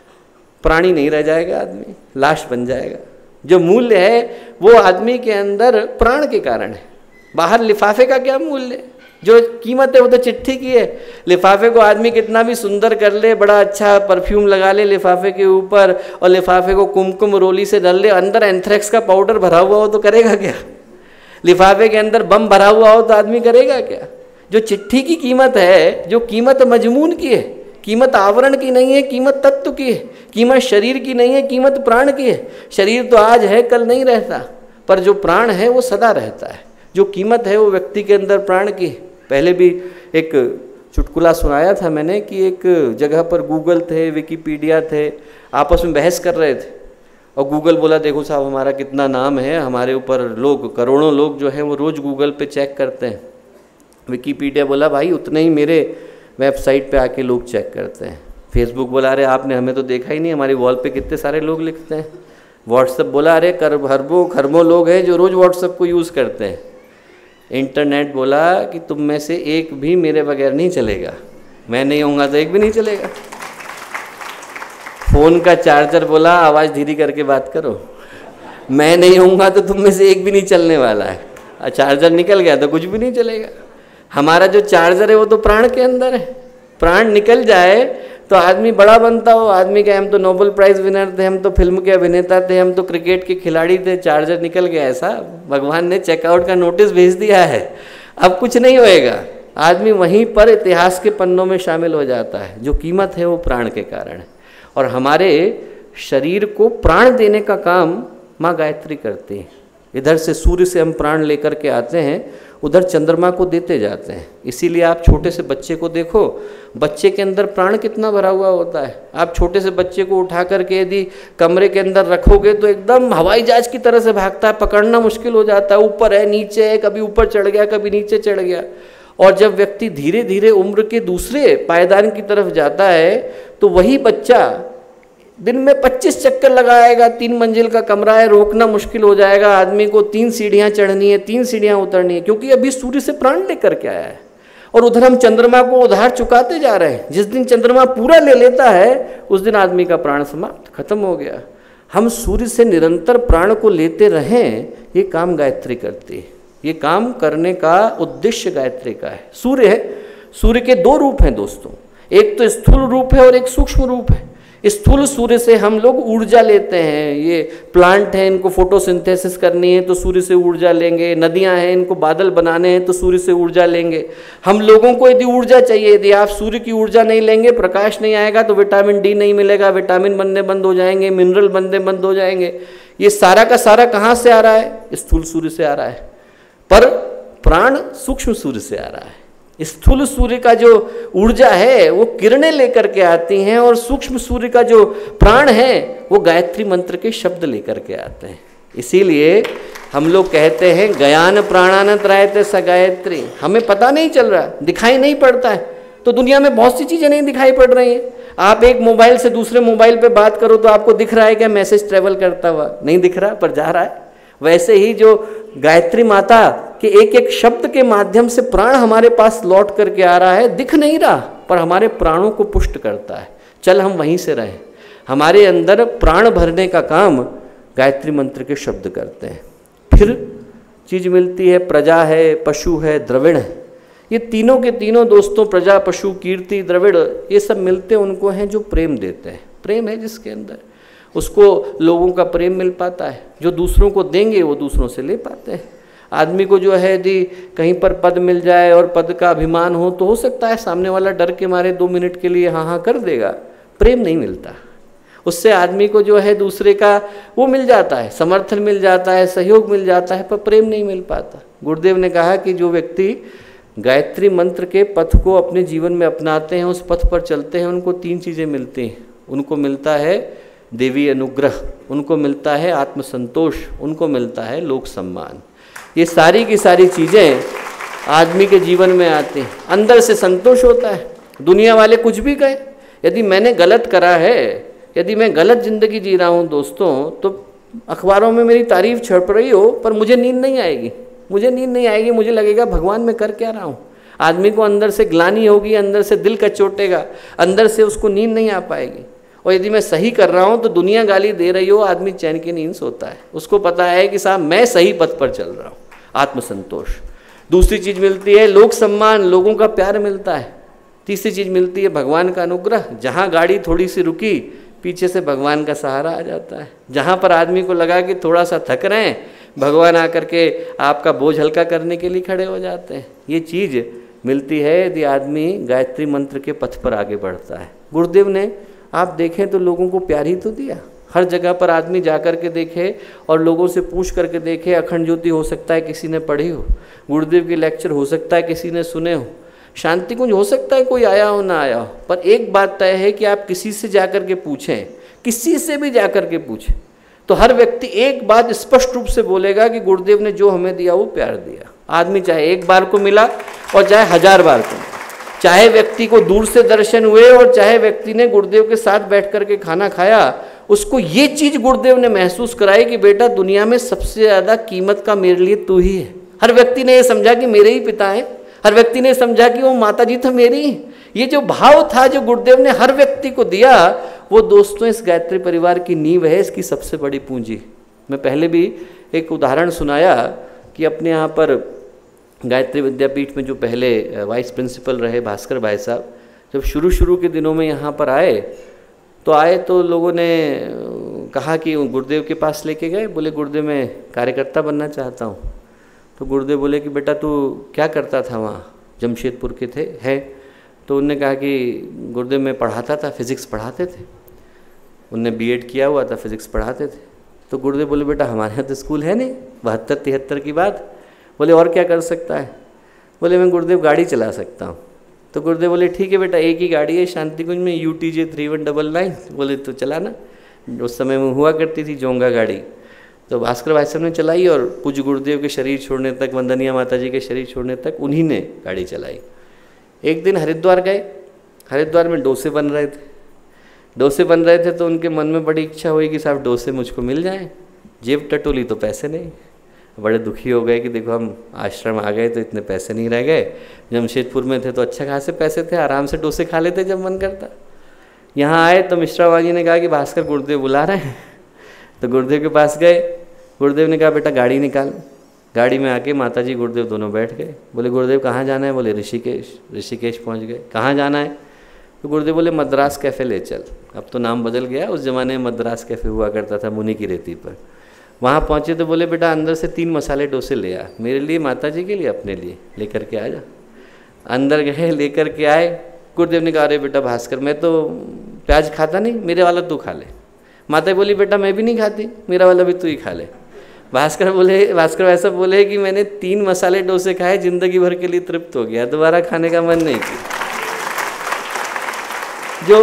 प्राणी नहीं रह जाएगा, आदमी लाश बन जाएगा। जो मूल्य है वो आदमी के अंदर प्राण के कारण है। बाहर लिफाफे का क्या मूल्य है? जो कीमत है वो तो चिट्ठी की है। लिफाफे को आदमी कितना भी सुंदर कर ले, बड़ा अच्छा परफ्यूम लगा ले लिफाफे के ऊपर और लिफाफे को कुमकुम रोली से डाल ले, अंदर एंथ्रेक्स का पाउडर भरा हुआ हो तो करेगा क्या? लिफाफे के अंदर बम भरा हुआ हो तो आदमी करेगा क्या? जो चिट्ठी की कीमत है, जो कीमत मजमून की है, कीमत आवरण की नहीं है, कीमत तत्व की है, कीमत शरीर की नहीं है, कीमत प्राण की है। शरीर तो आज है कल नहीं रहता, पर जो प्राण है वो सदा रहता है। जो कीमत है वो व्यक्ति के अंदर प्राण की है। पहले भी एक चुटकुला सुनाया था मैंने कि एक जगह पर गूगल थे, विकिपीडिया थे, आपस में बहस कर रहे थे और गूगल बोला देखो साहब हमारा कितना नाम है, हमारे ऊपर लोग, करोड़ों लोग जो हैं वो रोज़ गूगल पे चेक करते हैं। विकिपीडिया बोला भाई उतने ही मेरे वेबसाइट पे आके लोग चेक करते हैं। फेसबुक बोला अरे आपने हमें तो देखा ही नहीं, हमारी वॉल पे कितने सारे लोग लिखते हैं। व्हाट्सएप बोला अरे कर हरबों खरबों लोग हैं जो रोज़ व्हाट्सएप को यूज़ करते हैं। इंटरनेट बोला कि तुम में से एक भी मेरे बगैर नहीं चलेगा, मैं नहीं होऊंगा तो एक भी नहीं चलेगा। फ़ोन का चार्जर बोला आवाज़ धीरे करके बात करो, मैं नहीं होऊंगा तो तुम में से एक भी नहीं चलने वाला है। चार्जर निकल गया तो कुछ भी नहीं चलेगा। हमारा जो चार्जर है वो तो प्राण के अंदर है। प्राण निकल जाए तो आदमी बड़ा बनता हो, आदमी के हम तो नोबेल प्राइज विनर थे, हम तो फिल्म के अभिनेता थे, हम तो क्रिकेट के खिलाड़ी थे, चार्जर निकल गया, ऐसा भगवान ने चेकआउट का नोटिस भेज दिया है, अब कुछ नहीं होएगा। आदमी वहीं पर इतिहास के पन्नों में शामिल हो जाता है। जो कीमत है वो प्राण के कारण है, और हमारे शरीर को प्राण देने का काम माँ गायत्री करती है। इधर से सूर्य से हम प्राण लेकर के आते हैं, उधर चंद्रमा को देते जाते हैं। इसीलिए आप छोटे से बच्चे को देखो, बच्चे के अंदर प्राण कितना भरा हुआ होता है। आप छोटे से बच्चे को उठा करके यदि कमरे के अंदर रखोगे तो एकदम हवाई जहाज की तरह से भागता है, पकड़ना मुश्किल हो जाता है, ऊपर है नीचे है, कभी ऊपर चढ़ गया कभी नीचे चढ़ गया। और जब व्यक्ति धीरे धीरे उम्र के दूसरे पायदान की तरफ जाता है तो वही बच्चा दिन में पच्चीस चक्कर लगाएगा, तीन मंजिल का कमरा है, रोकना मुश्किल हो जाएगा, आदमी को तीन सीढ़ियाँ चढ़नी है, तीन सीढ़ियाँ उतरनी है, क्योंकि अभी सूर्य से प्राण लेकर के आया है। और उधर हम चंद्रमा को उधार चुकाते जा रहे हैं। जिस दिन चंद्रमा पूरा ले लेता है उस दिन आदमी का प्राण समाप्त, खत्म हो गया। हम सूर्य से निरंतर प्राण को लेते रहें, ये काम गायत्री करती है। ये काम करने का उद्देश्य गायत्री का है। सूर्य है, सूर्य के दो रूप हैं दोस्तों, एक तो स्थूल रूप है और एक सूक्ष्म रूप है। स्थूल सूर्य से हम लोग ऊर्जा लेते हैं, ये प्लांट हैं इनको फोटोसिंथेसिस करनी है तो सूर्य से ऊर्जा लेंगे, नदियां हैं इनको बादल बनाने हैं तो सूर्य से ऊर्जा लेंगे। हम लोगों को यदि ऊर्जा चाहिए, यदि आप सूर्य की ऊर्जा नहीं लेंगे, प्रकाश नहीं आएगा तो विटामिन डी नहीं मिलेगा, विटामिन बनने बंद हो जाएंगे, मिनरल बनने बंद हो जाएंगे। ये सारा का सारा कहाँ से आ रहा है? स्थूल सूर्य से आ रहा है, पर प्राण सूक्ष्म सूर्य से आ रहा है। स्थूल सूर्य का जो ऊर्जा है वो किरणें लेकर के आती हैं, और सूक्ष्म सूर्य का जो प्राण है वो गायत्री मंत्र के शब्द लेकर के आते हैं। इसीलिए हम लोग कहते हैं गयान प्राणान त्रायते स गायत्री। हमें पता नहीं चल रहा, दिखाई नहीं पड़ता है, तो दुनिया में बहुत सी चीज़ें नहीं दिखाई पड़ रही हैं। आप एक मोबाइल से दूसरे मोबाइल पे बात करो तो आपको दिख रहा है क्या मैसेज ट्रेवल करता हुआ? नहीं दिख रहा, पर जा रहा है। वैसे ही जो गायत्री माता के एक एक शब्द के माध्यम से प्राण हमारे पास लौट करके आ रहा है, दिख नहीं रहा पर हमारे प्राणों को पुष्ट करता है। चल हम वहीं से रहें, हमारे अंदर प्राण भरने का काम गायत्री मंत्र के शब्द करते हैं। फिर चीज़ मिलती है, प्रजा है, पशु है, द्रविड़ है। ये तीनों के तीनों दोस्तों, प्रजा, पशु, कीर्ति, द्रविड़, ये सब मिलते उनको हैं जो प्रेम देते हैं। प्रेम है जिसके अंदर, उसको लोगों का प्रेम मिल पाता है। जो दूसरों को देंगे वो दूसरों से ले पाते हैं। आदमी को जो है यदि कहीं पर पद मिल जाए और पद का अभिमान हो तो हो सकता है सामने वाला डर के मारे दो मिनट के लिए हाँ हाँ कर देगा, प्रेम नहीं मिलता उससे। आदमी को जो है दूसरे का वो मिल जाता है, समर्थन मिल जाता है, सहयोग मिल जाता है, पर प्रेम नहीं मिल पाता। गुरुदेव ने कहा कि जो व्यक्ति गायत्री मंत्र के पथ को अपने जीवन में अपनाते हैं, उस पथ पर चलते हैं, उनको तीन चीज़ें मिलती हैं। उनको मिलता है देवी अनुग्रह, उनको मिलता है आत्मसंतोष, उनको मिलता है लोक सम्मान। ये सारी की सारी चीज़ें आदमी के जीवन में आती हैं। अंदर से संतोष होता है। दुनिया वाले कुछ भी कहें, यदि मैंने गलत करा है, यदि मैं गलत ज़िंदगी जी रहा हूँ दोस्तों, तो अखबारों में मेरी तारीफ छप रही हो पर मुझे नींद नहीं आएगी, मुझे नींद नहीं आएगी। मुझे लगेगा भगवान मैं कर क्या रहा हूँ। आदमी को अंदर से ग्लानि होगी, अंदर से दिल कचोटेगा, अंदर से उसको नींद नहीं आ पाएगी। और यदि मैं सही कर रहा हूँ तो दुनिया गाली दे रही हो, आदमी चैन की नींद सोता है। उसको पता है कि साहब मैं सही पथ पर चल रहा हूँ, आत्मसंतोष। दूसरी चीज़ मिलती है लोक सम्मान, लोगों का प्यार मिलता है। तीसरी चीज़ मिलती है भगवान का अनुग्रह। जहाँ गाड़ी थोड़ी सी रुकी, पीछे से भगवान का सहारा आ जाता है। जहाँ पर आदमी को लगा कि थोड़ा सा थक रहे हैं, भगवान आकर के आपका बोझ हल्का करने के लिए खड़े हो जाते हैं। ये चीज़ मिलती है यदि आदमी गायत्री मंत्र के पथ पर आगे बढ़ता है। गुरुदेव ने आप देखें तो लोगों को प्यार ही तो दिया। हर जगह पर आदमी जा कर के देखे और लोगों से पूछ करके देखे। अखंड ज्योति हो सकता है किसी ने पढ़ी हो, गुरुदेव के लेक्चर हो सकता है किसी ने सुने हो, शांति कुंज हो सकता है कोई आया हो ना आया हो, पर एक बात तय है कि आप किसी से जा कर के पूछें, किसी से भी जा कर के पूछें, तो हर व्यक्ति एक बात स्पष्ट रूप से बोलेगा कि गुरुदेव ने जो हमें दिया वो प्यार दिया। आदमी चाहे एक बार को मिला और चाहे हजार बार को, चाहे व्यक्ति को दूर से दर्शन हुए और चाहे व्यक्ति ने गुरुदेव के साथ बैठ कर के खाना खाया, उसको ये चीज़ गुरुदेव ने महसूस कराई कि बेटा दुनिया में सबसे ज़्यादा कीमत का मेरे लिए तू ही है। हर व्यक्ति ने ये समझा कि मेरे ही पिता हैं, हर व्यक्ति ने समझा कि वो माता जी तो मेरी ही। ये जो भाव था जो गुरुदेव ने हर व्यक्ति को दिया, वो दोस्तों इस गायत्री परिवार की नींव है, इसकी सबसे बड़ी पूंजी। मैं पहले भी एक उदाहरण सुनाया कि अपने यहाँ पर गायत्री विद्यापीठ में जो पहले वाइस प्रिंसिपल रहे भास्कर भाई साहब, जब शुरू शुरू के दिनों में यहाँ पर आए तो आए तो लोगों ने कहा कि गुरुदेव के पास लेके गए, बोले गुरुदेव मैं कार्यकर्ता बनना चाहता हूँ। तो गुरुदेव बोले कि बेटा तू क्या करता था वहाँ, जमशेदपुर के थे है। तो उनने कहा कि गुरुदेव मैं पढ़ाता था, फिज़िक्स पढ़ाते थे। उनने बीएड किया हुआ था, फिज़िक्स पढ़ाते थे। तो गुरुदेव बोले बेटा हमारे यहाँ तो स्कूल है नहीं, बहत्तर तिहत्तर की बात। बोले और क्या कर सकता है? बोले मैं गुरुदेव गाड़ी चला सकता हूँ। तो गुरुदेव बोले ठीक है बेटा, एक ही गाड़ी है शांति कुंज में, U T J three one double nine. बोले तो चलाना। उस समय में हुआ करती थी जोंगा गाड़ी, तो भास्कर भाई साहब ने चलाई और पूज्य गुरुदेव के शरीर छोड़ने तक, वंदनिया माता जी के शरीर छोड़ने तक उन्हीं ने गाड़ी चलाई। एक दिन हरिद्वार गए, हरिद्वार में डोसे बन रहे थे। डोसे बन रहे थे तो उनके मन में बड़ी इच्छा हुई कि साहब डोसे मुझको मिल जाएं। जेब टटोली तो पैसे नहीं। बड़े दुखी हो गए कि देखो हम आश्रम आ गए तो इतने पैसे नहीं रह गए, जमशेदपुर में थे तो अच्छा खासे पैसे थे, आराम से डोसे खा लेते जब मन करता। यहाँ आए तो मिश्रा बाजी ने कहा कि भास्कर गुरुदेव बुला रहे हैं। तो गुरुदेव के पास गए, गुरुदेव ने कहा बेटा गाड़ी निकाल। गाड़ी में आके माता जी गुरुदेव दोनों बैठ गए। बोले गुरुदेव कहाँ जाना है? बोले ऋषिकेश। ऋषिकेश पहुँच गए। कहाँ जाना है? तो गुरुदेव बोले मद्रास कैफ़े ले चल। अब तो नाम बदल गया, उस ज़माने में मद्रास कैफ़े हुआ करता था मुनि की रेती पर। वहाँ पहुँचे तो बोले बेटा अंदर से तीन मसाले डोसे ले आ, मेरे लिए, माता जी के लिए, अपने लिए, लेकर के आ जा। अंदर गए, लेकर के आए। गुरुदेव ने कहा अरे बेटा भास्कर मैं तो प्याज खाता नहीं, मेरे वाला तू खा ले। माता बोली बेटा मैं भी नहीं खाती, मेरा वाला भी तू ही खा ले। भास्कर बोले भास्कर ऐसा बोले कि मैंने तीन मसाले डोसे खाए, जिंदगी भर के लिए तृप्त हो गया, दोबारा खाने का मन नहीं किया। जो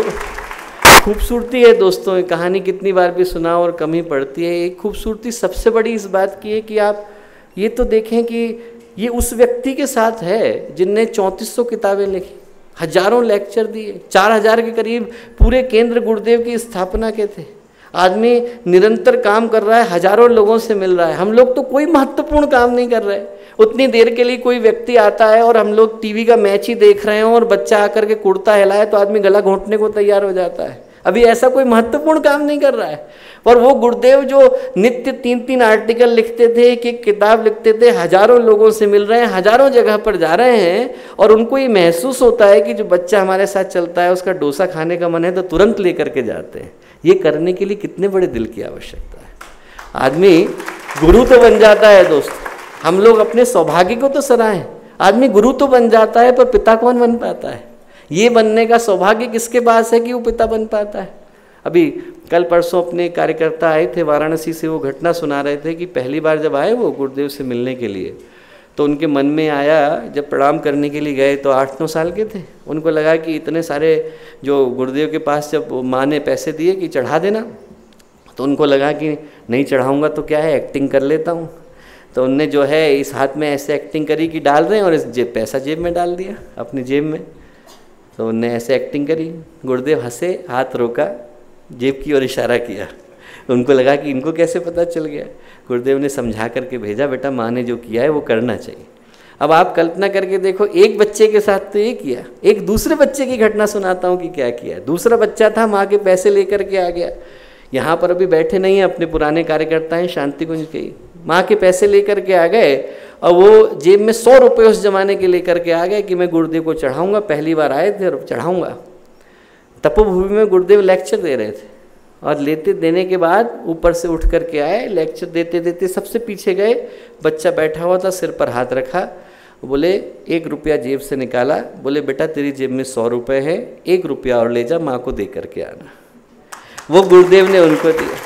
खूबसूरती है दोस्तों, कहानी कितनी बार भी सुना और कम ही पड़ती है। एक खूबसूरती सबसे बड़ी इस बात की है कि आप ये तो देखें कि ये उस व्यक्ति के साथ है जिनने चौंतीस सौ किताबें लिखी, हजारों लेक्चर दिए, चार हजार के करीब पूरे केंद्र गुरुदेव की स्थापना के थे। आदमी निरंतर काम कर रहा है, हजारों लोगों से मिल रहा है। हम लोग तो कोई महत्वपूर्ण काम नहीं कर रहे। उतनी देर के लिए कोई व्यक्ति आता है और हम लोग टीवी का मैच ही देख रहे हैं और बच्चा आकर के कुर्ता हिलाए तो आदमी गला घोंटने को तैयार हो जाता है। अभी ऐसा कोई महत्वपूर्ण काम नहीं कर रहा है। और वो गुरुदेव जो नित्य तीन तीन आर्टिकल लिखते थे, एक एक किताब लिखते थे, हजारों लोगों से मिल रहे हैं, हजारों जगह पर जा रहे हैं, और उनको ये महसूस होता है कि जो बच्चा हमारे साथ चलता है उसका डोसा खाने का मन है तो तुरंत लेकर के जाते हैं। ये करने के लिए कितने बड़े दिल की आवश्यकता है। आदमी गुरु तो बन जाता है दोस्त, हम लोग अपने सौभाग्य को तो सराहें। आदमी गुरु तो बन जाता है पर पिता कौन बन पाता है? ये बनने का सौभाग्य किसके पास है कि वो पिता बन पाता है? अभी कल परसों अपने कार्यकर्ता आए थे वाराणसी से, वो घटना सुना रहे थे कि पहली बार जब आए वो गुरुदेव से मिलने के लिए, तो उनके मन में आया, जब प्रणाम करने के लिए गए तो आठ नौ साल के थे, उनको लगा कि इतने सारे जो गुरुदेव के पास जब माँ ने पैसे दिए कि चढ़ा देना, तो उनको लगा कि नहीं चढ़ाऊँगा तो क्या है, एक्टिंग कर लेता हूँ। तो उनने जो है इस हाथ में ऐसे एक्टिंग करी कि डाल रहे हैं और इस जेब पैसा जेब में डाल दिया अपनी जेब में। तो उनने ऐसे एक्टिंग करी, गुरुदेव हंसे, हाथ रोका, जेब की ओर इशारा किया। उनको लगा कि इनको कैसे पता चल गया। गुरुदेव ने समझा करके भेजा, बेटा माँ ने जो किया है वो करना चाहिए। अब आप कल्पना करके देखो, एक बच्चे के साथ तो ये किया, एक दूसरे बच्चे की घटना सुनाता हूँ कि क्या किया। दूसरा बच्चा था, माँ के पैसे लेकर के आ गया। यहाँ पर अभी बैठे नहीं हैं, अपने पुराने कार्यकर्ता हैं शांति कुंज के, माँ के पैसे लेकर के आ गए और वो जेब में सौ रुपये उस जमाने के लेकर के आ गए कि मैं गुरुदेव को चढ़ाऊँगा, पहली बार आए थे और चढ़ाऊँगा। तपोभूमि में गुरुदेव लेक्चर दे रहे थे और लेते देने के बाद ऊपर से उठ कर के आए, लेक्चर देते देते सबसे पीछे गए, बच्चा बैठा हुआ था, सिर पर हाथ रखा, बोले एक रुपया जेब से निकाला, बोले बेटा तेरी जेब में सौ रुपये है, एक रुपया और ले जा, माँ को दे करके आना। वो गुरुदेव ने उनको दिया।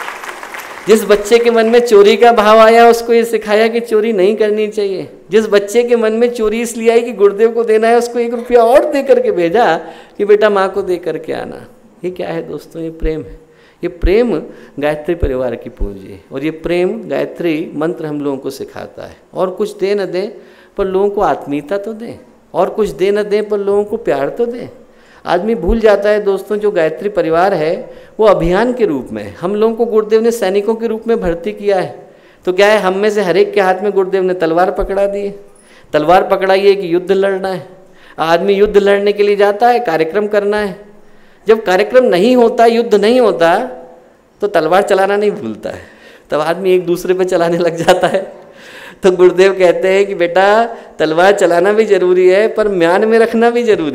जिस बच्चे के मन में चोरी का भाव आया उसको ये सिखाया कि चोरी नहीं करनी चाहिए। जिस बच्चे के मन में चोरी इसलिए आई कि गुरुदेव को देना है, उसको एक रुपया और दे करके भेजा कि बेटा माँ को दे करके आना। ये क्या है दोस्तों? ये प्रेम है। ये प्रेम गायत्री परिवार की पूंजी है और ये प्रेम गायत्री मंत्र हम लोगों को सिखाता है। और कुछ दे न दें पर लोगों को आत्मीयता तो दें, और कुछ दे न दें पर लोगों को प्यार तो दें। आदमी भूल जाता है दोस्तों, जो गायत्री परिवार है वो अभियान के रूप में, हम लोगों को गुरुदेव ने सैनिकों के रूप में भर्ती किया है। तो क्या है, हम में से हर एक के हाथ में गुरुदेव ने तलवार पकड़ा दी है। तलवार पकड़ाई है कि युद्ध लड़ना है। आदमी युद्ध लड़ने के लिए जाता है, कार्यक्रम करना है। जब कार्यक्रम नहीं होता, युद्ध नहीं होता, तो तलवार चलाना नहीं भूलता है, तब आदमी एक दूसरे पे चलाने लग जाता है। तो गुरुदेव कहते हैं कि बेटा तलवार चलाना भी जरूरी है पर म्यान में रखना भी जरूरी है।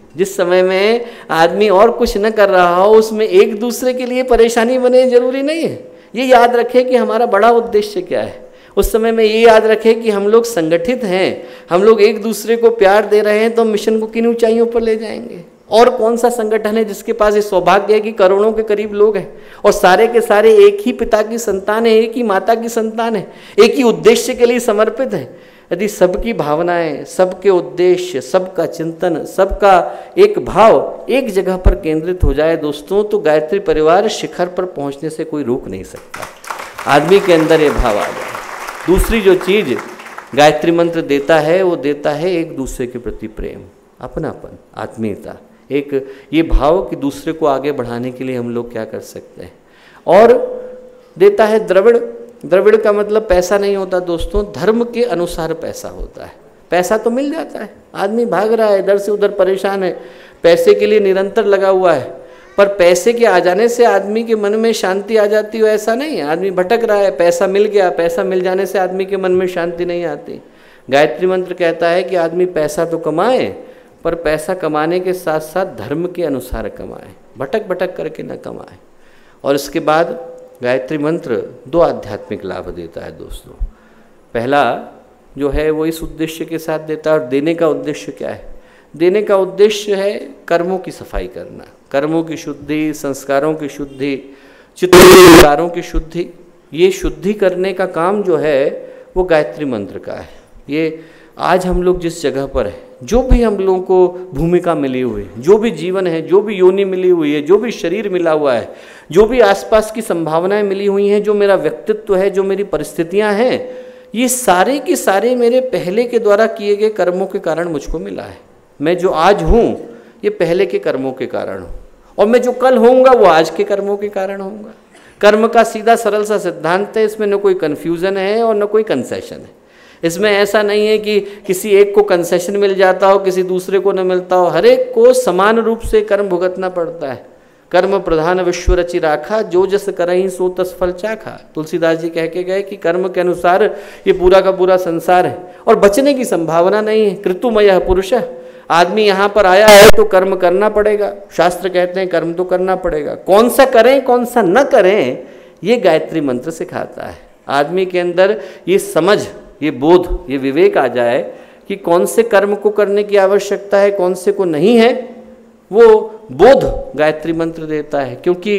जिस समय में आदमी और कुछ न कर रहा हो उसमें एक दूसरे के लिए परेशानी बने जरूरी नहीं है। ये याद रखें कि हमारा बड़ा उद्देश्य क्या है। उस समय में ये याद रखें कि हम लोग संगठित हैं, हम लोग एक दूसरे को प्यार दे रहे हैं तो मिशन को किन ऊंचाइयों पर ले जाएंगे। और कौन सा संगठन है जिसके पास ये सौभाग्य है कि करोड़ों के करीब लोग हैं और सारे के सारे एक ही पिता की संतान है, एक ही माता की संतान है, एक ही उद्देश्य के लिए समर्पित है। यदि सबकी भावनाएं, सबके उद्देश्य, सबका चिंतन, सबका एक भाव एक जगह पर केंद्रित हो जाए दोस्तों, तो गायत्री परिवार शिखर पर पहुंचने से कोई रोक नहीं सकता। आदमी के अंदर ये भाव आ जाए। दूसरी जो चीज गायत्री मंत्र देता है वो देता है एक दूसरे के प्रति प्रेम, अपनापन, आत्मीयता, एक ये भाव कि दूसरे को आगे बढ़ाने के लिए हम लोग क्या कर सकते हैं। और देता है द्रविड़। द्रविड़ का मतलब पैसा नहीं होता दोस्तों, धर्म के अनुसार पैसा होता है। पैसा तो मिल जाता है, आदमी भाग रहा है इधर से उधर, परेशान है, पैसे के लिए निरंतर लगा हुआ है, पर पैसे के आ जाने से आदमी के मन में शांति आ जाती हो ऐसा नहीं है। आदमी भटक रहा है, पैसा मिल गया, पैसा मिल जाने से आदमी के मन में शांति नहीं आती। गायत्री मंत्र कहता है कि आदमी पैसा तो कमाए, पर पैसा कमाने के साथ साथ धर्म के अनुसार कमाए, भटक भटक करके न कमाए। और इसके बाद गायत्री मंत्र दो आध्यात्मिक लाभ देता है दोस्तों। पहला जो है वो इस उद्देश्य के साथ देता है, और देने का उद्देश्य क्या है? देने का उद्देश्य है कर्मों की सफाई करना, कर्मों की शुद्धि, संस्कारों की शुद्धि, चित्त विकारों की शुद्धि। ये शुद्धि करने का काम जो है वो गायत्री मंत्र का है। ये आज हम लोग जिस जगह पर है, जो भी हम लोगों को भूमिका मिली हुई है, जो भी जीवन है, जो भी योनि मिली हुई है, जो भी शरीर मिला हुआ है, जो भी आसपास की संभावनाएं मिली हुई हैं, जो मेरा व्यक्तित्व है, जो मेरी परिस्थितियां हैं, ये सारे के सारे मेरे पहले के द्वारा किए गए कर्मों के कारण मुझको मिला है। मैं जो आज हूँ ये पहले के कर्मों के कारण हूँ, और मैं जो कल होऊंगा वो आज के कर्मों के कारण होऊंगा। कर्म का सीधा सरल सा सिद्धांत है, इसमें न कोई कन्फ्यूज़न है और न कोई कंसेशन है। इसमें ऐसा नहीं है कि किसी एक को कंसेशन मिल जाता हो, किसी दूसरे को न मिलता हो। हर एक को समान रूप से कर्म भुगतना पड़ता है। कर्म प्रधान विश्व रचि राखा, जो जस करहि सो तस फल चाखा। तुलसीदास जी कह के गए कि कर्म के अनुसार ये पूरा का पूरा संसार है और बचने की संभावना नहीं है। कृतुमय पुरुष, आदमी यहाँ पर आया है तो कर्म करना पड़ेगा। शास्त्र कहते हैं कर्म तो करना पड़ेगा। कौन सा करें कौन सा न करें, ये गायत्री मंत्र सिखाता है। आदमी के अंदर ये समझ, ये बोध, ये विवेक आ जाए कि कौन से कर्म को करने की आवश्यकता है, कौन से को नहीं है, वो बोध गायत्री मंत्र देता है। क्योंकि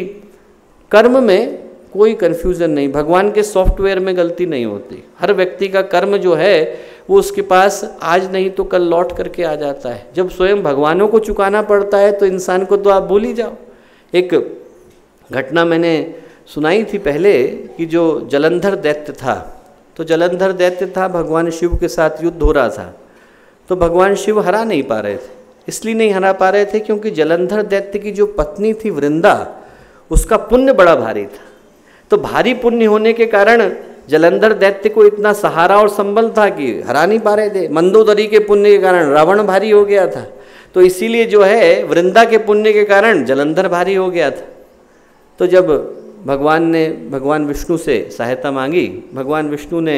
कर्म में कोई कन्फ्यूज़न नहीं, भगवान के सॉफ्टवेयर में गलती नहीं होती। हर व्यक्ति का कर्म जो है वो उसके पास आज नहीं तो कल लौट करके आ जाता है। जब स्वयं भगवानों को चुकाना पड़ता है तो इंसान को तो आप भूल ही जाओ। एक घटना मैंने सुनाई थी पहले कि जो जलंधर दैत्य था, तो जलंधर दैत्य था, भगवान शिव के साथ युद्ध हो रहा था, तो भगवान शिव हरा नहीं पा रहे थे। इसलिए नहीं हरा पा रहे थे क्योंकि जलंधर दैत्य की जो पत्नी थी वृंदा, उसका पुण्य बड़ा भारी था। तो भारी पुण्य होने के कारण जलंधर दैत्य को इतना सहारा और संबल था कि हरा नहीं पा रहे थे। मंदोदरी के पुण्य के कारण रावण भारी हो गया था, तो इसीलिए जो है वृंदा के पुण्य के कारण जलंधर भारी हो गया था। तो जब भगवान ने भगवान विष्णु से सहायता मांगी, भगवान विष्णु ने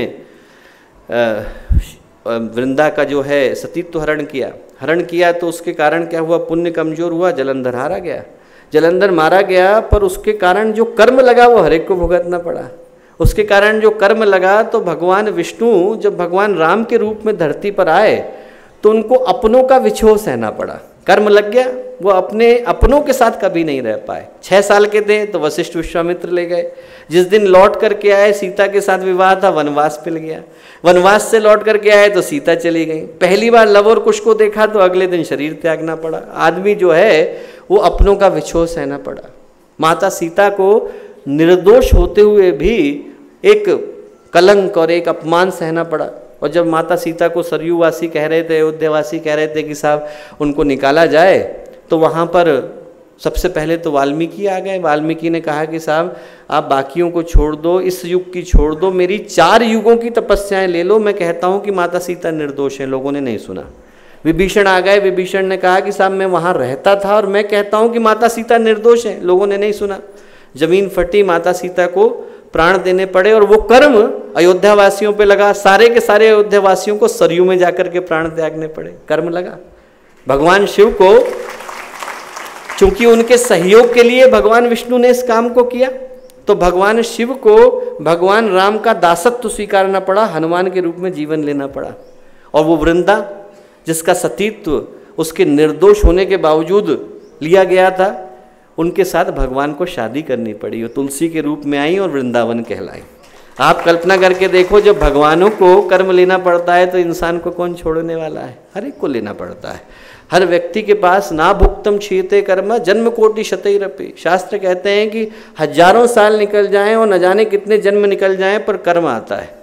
वृंदा का जो है सतीत्व हरण किया हरण किया तो उसके कारण क्या हुआ, पुण्य कमजोर हुआ, जलंधर हारा गया, जलंधर मारा गया। पर उसके कारण जो कर्म लगा वो हर एक को भुगतना पड़ा। उसके कारण जो कर्म लगा, तो भगवान विष्णु जब भगवान राम के रूप में धरती पर आए तो उनको अपनों का विछोह सहना पड़ा। कर्म लग गया, वो अपने अपनों के साथ कभी नहीं रह पाए। छः साल के थे तो वशिष्ठ विश्वामित्र ले गए। जिस दिन लौट करके आए, सीता के साथ विवाह था, वनवास मिल गया। वनवास से लौट करके आए तो सीता चली गई। पहली बार लव और कुश को देखा तो अगले दिन शरीर त्यागना पड़ा। आदमी जो है वो अपनों का विछोह सहना पड़ा। माता सीता को निर्दोष होते हुए भी एक कलंक और एक अपमान सहना पड़ा। और जब माता सीता को सरयूवासी कह रहे थे, अयोध्यावासी कह रहे थे कि साहब उनको निकाला जाए, तो वहाँ पर सबसे पहले तो वाल्मीकि आ गए। वाल्मीकि ने कहा कि साहब आप बाकियों को छोड़ दो, इस युग की छोड़ दो, मेरी चार युगों की तपस्याएं ले लो, मैं कहता हूँ कि माता सीता निर्दोष हैं। लोगों ने नहीं सुना। विभीषण आ गए। विभीषण ने कहा कि साहब मैं वहाँ रहता था और मैं कहता हूँ कि माता सीता निर्दोष हैं। लोगों ने नहीं सुना। जमीन फटी, माता सीता को प्राण देने पड़े। और वो कर्म अयोध्यावासियों पे लगा। सारे के सारे अयोध्यावासियों को सरयू में जाकर के प्राण त्यागने पड़े। कर्म लगा। भगवान शिव को, चूंकि उनके सहयोग के लिए भगवान विष्णु ने इस काम को किया, तो भगवान शिव को भगवान राम का दासत्व स्वीकारना पड़ा, हनुमान के रूप में जीवन लेना पड़ा। और वो वृंदा जिसका सतीत्व उसके निर्दोष होने के बावजूद लिया गया था, उनके साथ भगवान को शादी करनी पड़ी। वो तुलसी के रूप में आई और वृंदावन कहलाई। आप कल्पना करके देखो, जब भगवानों को कर्म लेना पड़ता है तो इंसान को कौन छोड़ने वाला है? हर एक को लेना पड़ता है। हर व्यक्ति के पास ना भुक्तम क्षीयते कर्म जन्म कोटि शतैरपि। शास्त्र कहते हैं कि हजारों साल निकल जाएं और न जाने कितने जन्म निकल जाएं, पर कर्म आता है।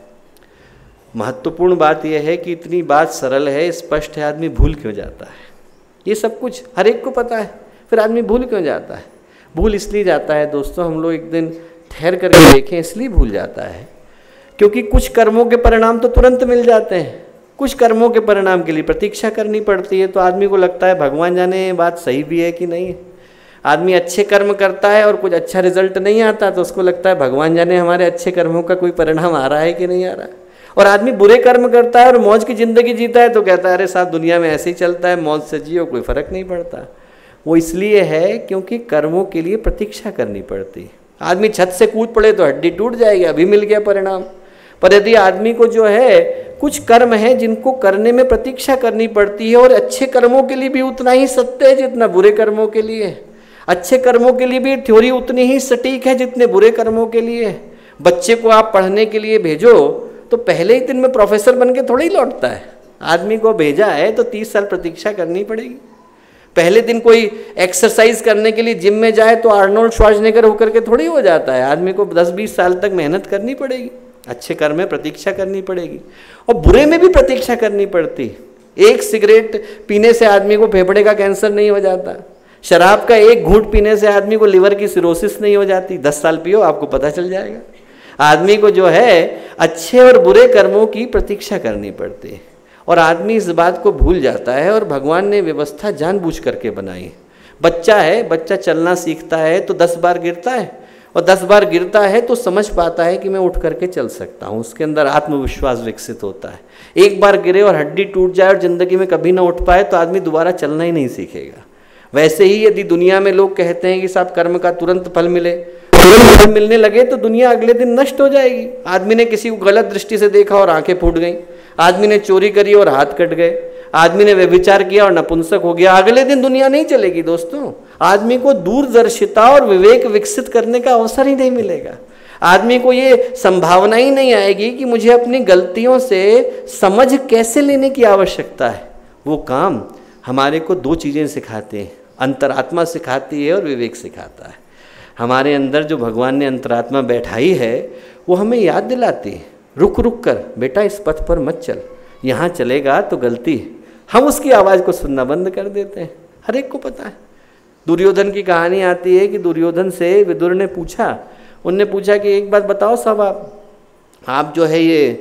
महत्वपूर्ण बात यह है कि इतनी बात सरल है, स्पष्ट है, आदमी भूल क्यों जाता है? ये सब कुछ हर एक को पता है, फिर आदमी भूल क्यों जाता है? भूल इसलिए जाता है दोस्तों, हम लोग एक दिन ठहर करके देखें, इसलिए भूल जाता है क्योंकि कुछ कर्मों के परिणाम तो तुरंत मिल जाते हैं, कुछ कर्मों के परिणाम के लिए प्रतीक्षा करनी पड़ती है। तो आदमी को लगता है भगवान जाने ये बात सही भी है कि नहीं है। आदमी अच्छे कर्म करता है और कुछ अच्छा रिजल्ट नहीं आता तो उसको लगता है भगवान जाने हमारे अच्छे कर्मों का कोई परिणाम आ रहा है कि नहीं आ रहा है। और आदमी बुरे कर्म करता है और मौज की ज़िंदगी जीता है तो कहता है अरे साहब दुनिया में ऐसे ही चलता है, मौज से जियो, कोई फ़र्क नहीं पड़ता। वो इसलिए है क्योंकि कर्मों के लिए प्रतीक्षा करनी पड़ती है। आदमी छत से कूद पड़े तो हड्डी टूट जाएगी, अभी मिल गया परिणाम। पर यदि आदमी को जो है कुछ कर्म है जिनको करने में प्रतीक्षा करनी पड़ती है, और अच्छे कर्मों के लिए भी उतना ही सत्य है जितना बुरे कर्मों के लिए है। अच्छे कर्मों के लिए भी थ्योरी उतनी ही सटीक है जितने बुरे कर्मों के लिए है। बच्चे को आप पढ़ने के लिए भेजो तो पहले ही दिन में प्रोफेसर बन के थोड़ी लौटता है। आदमी को भेजा है तो तीस साल प्रतीक्षा करनी पड़ेगी। पहले दिन कोई एक्सरसाइज करने के लिए जिम में जाए तो आर्नोल्ड श्वार्ज़नेगर होकर के थोड़ी हो जाता है। आदमी को दस बीस साल तक मेहनत करनी पड़ेगी, अच्छे कर्म में प्रतीक्षा करनी पड़ेगी और बुरे में भी प्रतीक्षा करनी पड़ती। एक सिगरेट पीने से आदमी को फेफड़े का कैंसर नहीं हो जाता, शराब का एक घूंट पीने से आदमी को लिवर की सिरोसिस नहीं हो जाती। दस साल पियो, आपको पता चल जाएगा। आदमी को जो है अच्छे और बुरे कर्मों की प्रतीक्षा करनी पड़ती है और आदमी इस बात को भूल जाता है। और भगवान ने व्यवस्था जानबूझ करके बनाई। बच्चा है, बच्चा चलना सीखता है तो दस बार गिरता है और दस बार गिरता है तो समझ पाता है कि मैं उठ करके चल सकता हूँ। उसके अंदर आत्मविश्वास विकसित होता है। एक बार गिरे और हड्डी टूट जाए और ज़िंदगी में कभी ना उठ पाए तो आदमी दोबारा चलना ही नहीं सीखेगा। वैसे ही यदि दुनिया में लोग कहते हैं कि साहब कर्म का तुरंत फल मिले, तुरंत फल मिलने लगे तो दुनिया अगले दिन नष्ट हो जाएगी। आदमी ने किसी को गलत दृष्टि से देखा और आंखें फूट गईं, आदमी ने चोरी करी और हाथ कट गए, आदमी ने व्यभिचार किया और नपुंसक हो गया, अगले दिन दुनिया नहीं चलेगी दोस्तों। आदमी को दूरदर्शिता और विवेक विकसित करने का अवसर ही नहीं मिलेगा। आदमी को ये संभावना ही नहीं आएगी कि मुझे अपनी गलतियों से समझ कैसे लेने की आवश्यकता है। वो काम हमारे को दो चीज़ें सिखाते हैं, अंतरात्मा सिखाती है और विवेक सिखाता है। हमारे अंदर जो भगवान ने अंतरात्मा बैठाई है वो हमें याद दिलाती है, रुक रुक कर बेटा इस पथ पर मत चल, यहाँ चलेगा तो गलती है। हम उसकी आवाज़ को सुनना बंद कर देते हैं। हर एक को पता है। दुर्योधन की कहानी आती है कि दुर्योधन से विदुर ने पूछा, उनने पूछा कि एक बात बताओ साहब, आप आप जो है ये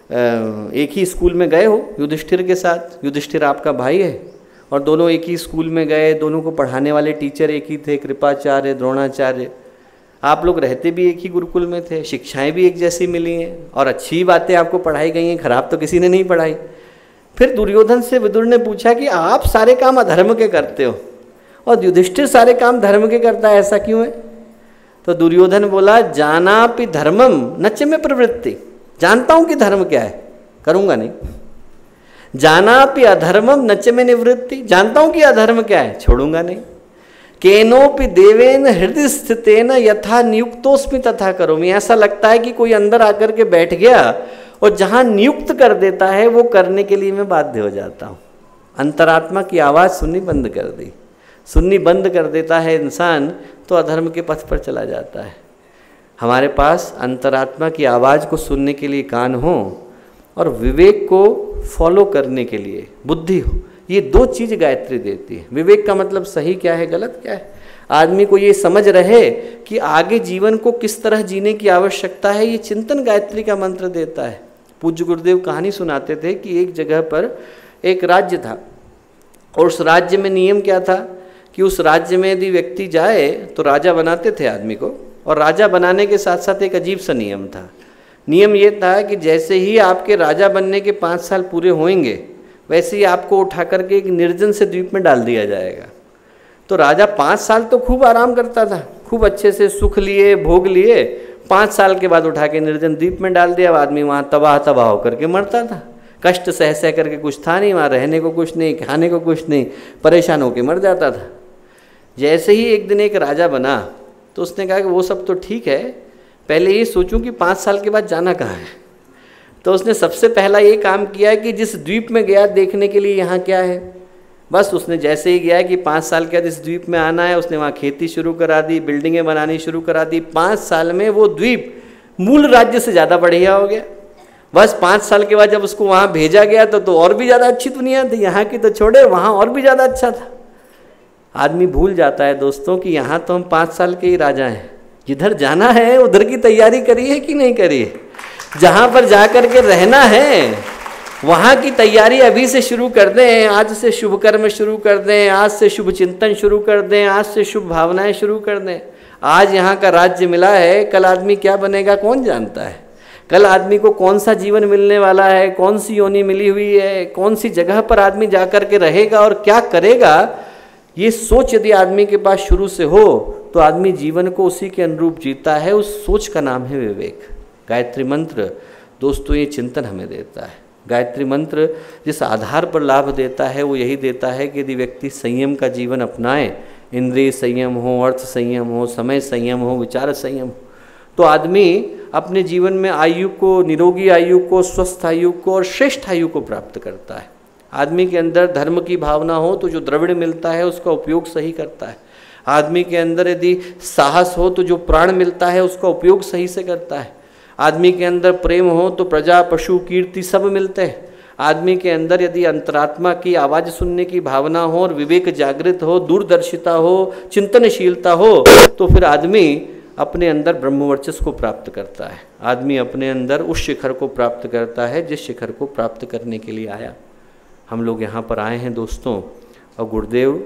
एक ही स्कूल में गए हो युधिष्ठिर के साथ, युधिष्ठिर आपका भाई है और दोनों एक ही स्कूल में गए, दोनों को पढ़ाने वाले टीचर एक ही थे, कृपाचार्य द्रोणाचार्य, आप लोग रहते भी एक ही गुरुकुल में थे, शिक्षाएं भी एक जैसी मिली हैं और अच्छी बातें आपको पढ़ाई गई हैं, खराब तो किसी ने नहीं पढ़ाई। फिर दुर्योधन से विदुर ने पूछा कि आप सारे काम अधर्म के करते हो और युधिष्ठिर सारे काम धर्म के करता है, ऐसा क्यों है? तो दुर्योधन बोला, जानापि धर्मम नच में प्रवृत्ति, जानता हूं कि धर्म क्या है, करूंगा नहीं। जानापि अधर्मम नच में निवृत्ति, जानता हूं कि अधर्म क्या है, छोड़ूंगा नहीं। केनोपि देवेन हृदय स्थितेन यथा नियुक्तोस्मि तथा करोमि, ऐसा लगता है कि कोई अंदर आकर के बैठ गया और जहां नियुक्त कर देता है वो करने के लिए मैं बाध्य हो जाता हूं। अंतरात्मा की आवाज़ सुननी बंद कर दी, सुननी बंद कर देता है इंसान तो अधर्म के पथ पर चला जाता है। हमारे पास अंतरात्मा की आवाज़ को सुनने के लिए कान हो और विवेक को फॉलो करने के लिए बुद्धि हो, ये दो चीज़ गायत्री देती है। विवेक का मतलब सही क्या है, गलत क्या है, आदमी को ये समझ रहे कि आगे जीवन को किस तरह जीने की आवश्यकता है, ये चिंतन गायत्री का मंत्र देता है। पूज्य गुरुदेव कहानी सुनाते थे कि एक जगह पर एक राज्य था और उस राज्य में नियम क्या था कि उस राज्य में यदि व्यक्ति जाए तो राजा बनाते थे आदमी को, और राजा बनाने के साथ साथ एक अजीब सा नियम था। नियम ये था कि जैसे ही आपके राजा बनने के पाँच साल पूरे होंगे वैसे ही आपको उठा करके एक निर्जन से द्वीप में डाल दिया जाएगा। तो राजा पाँच साल तो खूब आराम करता था, खूब अच्छे से सुख लिए, भोग लिए। पाँच साल के बाद उठा के निर्जन द्वीप में डाल दिया। आदमी वहाँ तबाह तबाह होकर के मरता था। कष्ट सह सह करके कुछ था नहीं, वहाँ रहने को कुछ नहीं, खाने को कुछ नहीं, परेशान होकर मर जाता था। जैसे ही एक दिन एक राजा बना तो उसने कहा कि वो सब तो ठीक है, पहले ये सोचूं कि पाँच साल के बाद जाना कहाँ है। तो उसने सबसे पहला ये काम किया कि जिस द्वीप में गया देखने के लिए यहाँ क्या है। बस उसने जैसे ही गया कि पाँच साल के बाद इस द्वीप में आना है, उसने वहाँ खेती शुरू करा दी, बिल्डिंगें बनानी शुरू करा दी। पाँच साल में वो द्वीप मूल राज्य से ज़्यादा बढ़िया हो गया। बस पाँच साल के बाद जब उसको वहाँ भेजा गया तो, तो और भी ज़्यादा अच्छी दुनिया थी। यहाँ की तो छोड़े, वहाँ और भी ज़्यादा अच्छा था। आदमी भूल जाता है दोस्तों कि यहाँ तो हम पाँच साल के ही राजा हैं, जिधर जाना है उधर की तैयारी करी है कि नहीं करी है। जहाँ पर जा कर के रहना है वहाँ की तैयारी अभी से शुरू कर दें, आज से शुभ कर्म शुरू कर दें, आज से शुभ चिंतन शुरू कर दें, आज से शुभ भावनाएं शुरू कर दें। आज यहाँ का राज्य मिला है, कल आदमी क्या बनेगा कौन जानता है। कल आदमी को कौन सा जीवन मिलने वाला है, कौन सी योनि मिली हुई है, कौन सी जगह पर आदमी जा कर के रहेगा और क्या करेगा, ये सोच यदि आदमी के पास शुरू से हो तो आदमी जीवन को उसी के अनुरूप जीता है। उस सोच का नाम है विवेक। गायत्री मंत्र दोस्तों ये चिंतन हमें देता है। गायत्री मंत्र जिस आधार पर लाभ देता है वो यही देता है कि यदि व्यक्ति संयम का जीवन अपनाए, इंद्रिय संयम हो, अर्थ संयम हो, समय संयम हो, विचार संयम हो, तो आदमी अपने जीवन में आयु को, निरोगी आयु को, स्वस्थ आयु को और श्रेष्ठ आयु को प्राप्त करता है। आदमी के अंदर धर्म की भावना हो तो जो द्रविड़ मिलता है उसका उपयोग सही करता है। आदमी के अंदर यदि साहस हो तो जो प्राण मिलता है उसका उपयोग सही से करता है। आदमी के अंदर प्रेम हो तो प्रजा, पशु, कीर्ति सब मिलते हैं। आदमी के अंदर यदि अंतरात्मा की आवाज़ सुनने की भावना हो और विवेक जागृत हो, दूरदर्शिता हो, चिंतनशीलता हो, तो फिर आदमी अपने अंदर ब्रह्मवर्चस्व को प्राप्त करता है। आदमी अपने अंदर उस शिखर को प्राप्त करता है जिस शिखर को प्राप्त करने के लिए आया। हम लोग यहाँ पर आए हैं दोस्तों, और गुरुदेव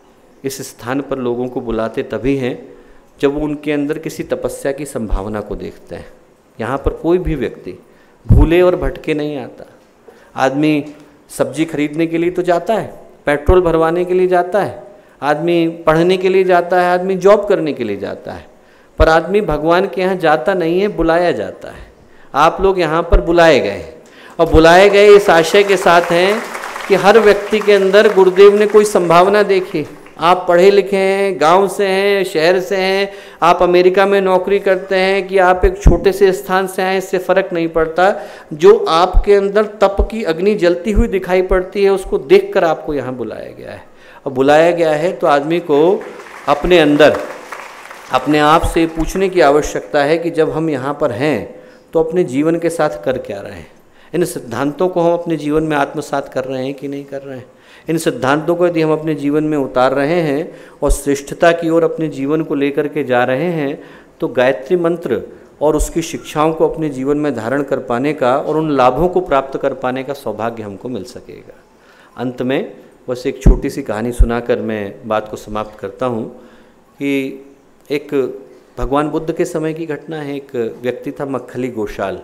इस स्थान पर लोगों को बुलाते तभी हैं जब वो उनके अंदर किसी तपस्या की संभावना को देखते हैं। यहाँ पर कोई भी व्यक्ति भूले और भटके नहीं आता। आदमी सब्जी खरीदने के लिए तो जाता है, पेट्रोल भरवाने के लिए जाता है, आदमी पढ़ने के लिए जाता है, आदमी जॉब करने के लिए जाता है, पर आदमी भगवान के यहाँ जाता नहीं है, बुलाया जाता है। आप लोग यहाँ पर बुलाए गए, और बुलाए गए इस आशय के साथ हैं कि हर व्यक्ति के अंदर गुरुदेव ने कोई संभावना देखी। आप पढ़े लिखे हैं, गांव से हैं, शहर से हैं, आप अमेरिका में नौकरी करते हैं कि आप एक छोटे से स्थान से आए, इससे फ़र्क नहीं पड़ता। जो आपके अंदर तप की अग्नि जलती हुई दिखाई पड़ती है उसको देखकर आपको यहाँ बुलाया गया है। और बुलाया गया है तो आदमी को अपने अंदर अपने आप से पूछने की आवश्यकता है कि जब हम यहाँ पर हैं तो अपने जीवन के साथ कर क्या रहे हैं। इन सिद्धांतों को हम अपने जीवन में आत्मसात कर रहे हैं कि नहीं कर रहे हैं। इन सिद्धांतों को यदि हम अपने जीवन में उतार रहे हैं और श्रेष्ठता की ओर अपने जीवन को लेकर के जा रहे हैं तो गायत्री मंत्र और उसकी शिक्षाओं को अपने जीवन में धारण कर पाने का और उन लाभों को प्राप्त कर पाने का सौभाग्य हमको मिल सकेगा। अंत में बस एक छोटी सी कहानी सुनाकर मैं बात को समाप्त करता हूँ कि एक भगवान बुद्ध के समय की घटना है। एक व्यक्ति था मक्खली गोशाल।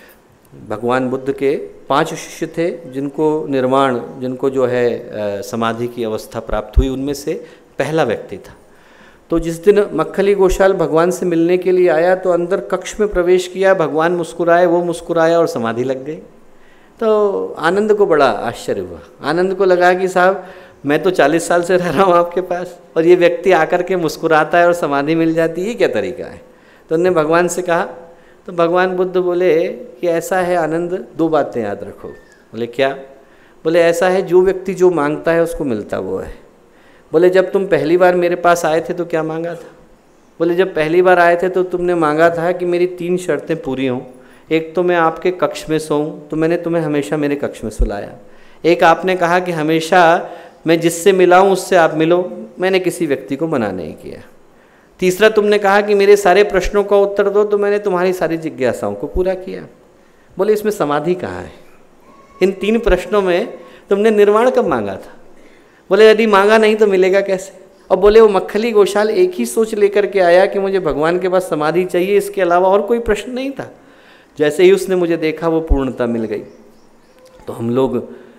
भगवान बुद्ध के पांच शिष्य थे जिनको निर्वाण, जिनको जो है समाधि की अवस्था प्राप्त हुई, उनमें से पहला व्यक्ति था। तो जिस दिन मक्खली गोशाल भगवान से मिलने के लिए आया तो अंदर कक्ष में प्रवेश किया, भगवान मुस्कुराए, वो मुस्कुराया और समाधि लग गई। तो आनंद को बड़ा आश्चर्य हुआ। आनंद को लगा कि साहब मैं तो चालीस साल से रह रहा हूँ आपके पास और ये व्यक्ति आकर के मुस्कुराता है और समाधि मिल जाती है, ये क्या तरीका है। तो उन्होंने भगवान से कहा, तो भगवान बुद्ध बोले कि ऐसा है आनंद, दो बातें याद रखो। बोले क्या? बोले ऐसा है जो व्यक्ति जो मांगता है उसको मिलता वो है। बोले जब तुम पहली बार मेरे पास आए थे तो क्या मांगा था? बोले जब पहली बार आए थे तो तुमने मांगा था कि मेरी तीन शर्तें पूरी हों। एक तो मैं आपके कक्ष में सोऊं, तो मैंने तुम्हें हमेशा मेरे कक्ष में सुलाया। एक आपने कहा कि हमेशा मैं जिससे मिला हूँ उससे आप मिलो, मैंने किसी व्यक्ति को मना नहीं किया। तीसरा तुमने कहा कि मेरे सारे प्रश्नों का उत्तर दो, तो मैंने तुम्हारी सारी जिज्ञासाओं को पूरा किया। बोले इसमें समाधि कहाँ है? इन तीन प्रश्नों में तुमने निर्वाण कब मांगा था? बोले यदि मांगा नहीं तो मिलेगा कैसे? और बोले वो मक्खली गोशाल एक ही सोच लेकर के आया कि मुझे भगवान के पास समाधि चाहिए, इसके अलावा और कोई प्रश्न नहीं था। जैसे ही उसने मुझे देखा वो पूर्णता मिल गई। तो हम लोग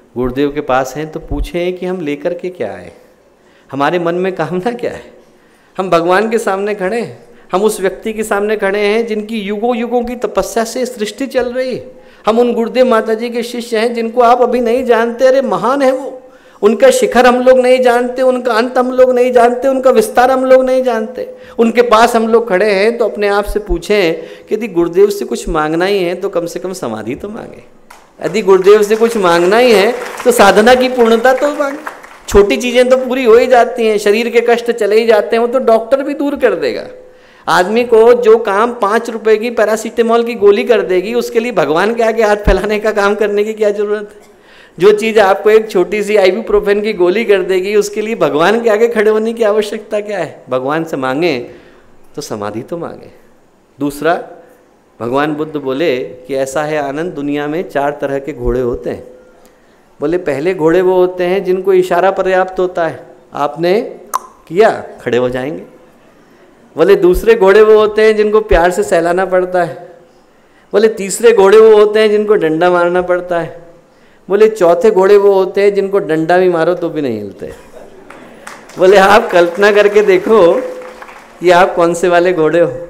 गुरुदेव के पास हैं तो पूछें कि हम लेकर के क्या आए, हमारे मन में कामना क्या है। हम भगवान के सामने खड़े हैं, हम उस व्यक्ति के सामने खड़े हैं जिनकी युगों युगों की तपस्या से सृष्टि चल रही है। हम उन गुरुदेव माता जी के शिष्य हैं जिनको आप अभी नहीं जानते, अरे महान है वो, उनका शिखर हम लोग नहीं जानते, उनका अंत हम लोग नहीं जानते, उनका विस्तार हम लोग नहीं जानते। उनके पास हम लोग खड़े हैं तो अपने आप से पूछें कि यदि गुरुदेव से कुछ मांगना ही है तो कम से कम समाधि तो मांगे, यदि गुरुदेव से कुछ मांगना ही है तो साधना की पूर्णता तो मांगे। छोटी चीज़ें तो पूरी हो ही जाती हैं, शरीर के कष्ट चले ही जाते हैं, वो तो डॉक्टर भी दूर कर देगा। आदमी को जो काम पाँच रुपए की पैरासीटामोल की गोली कर देगी, उसके लिए भगवान के आगे हाथ फैलाने का काम करने की क्या जरूरत है। जो चीज़ आपको एक छोटी सी आइबुप्रोफेन की गोली कर देगी, उसके लिए भगवान के आगे खड़े होने की आवश्यकता क्या है। भगवान से मांगे तो समाधि तो मांगे। दूसरा, भगवान बुद्ध बोले कि ऐसा है आनंद, दुनिया में चार तरह के घोड़े होते हैं। बोले पहले घोड़े वो होते हैं जिनको इशारा पर्याप्त होता है, आपने किया खड़े हो जाएंगे। बोले दूसरे घोड़े वो होते हैं जिनको प्यार से सहलाना पड़ता है। बोले तीसरे घोड़े वो होते हैं जिनको डंडा मारना पड़ता है। बोले चौथे घोड़े वो होते हैं जिनको डंडा भी मारो तो भी नहीं हिलते। बोले आप कल्पना करके देखो ये आप कौन से वाले घोड़े हो।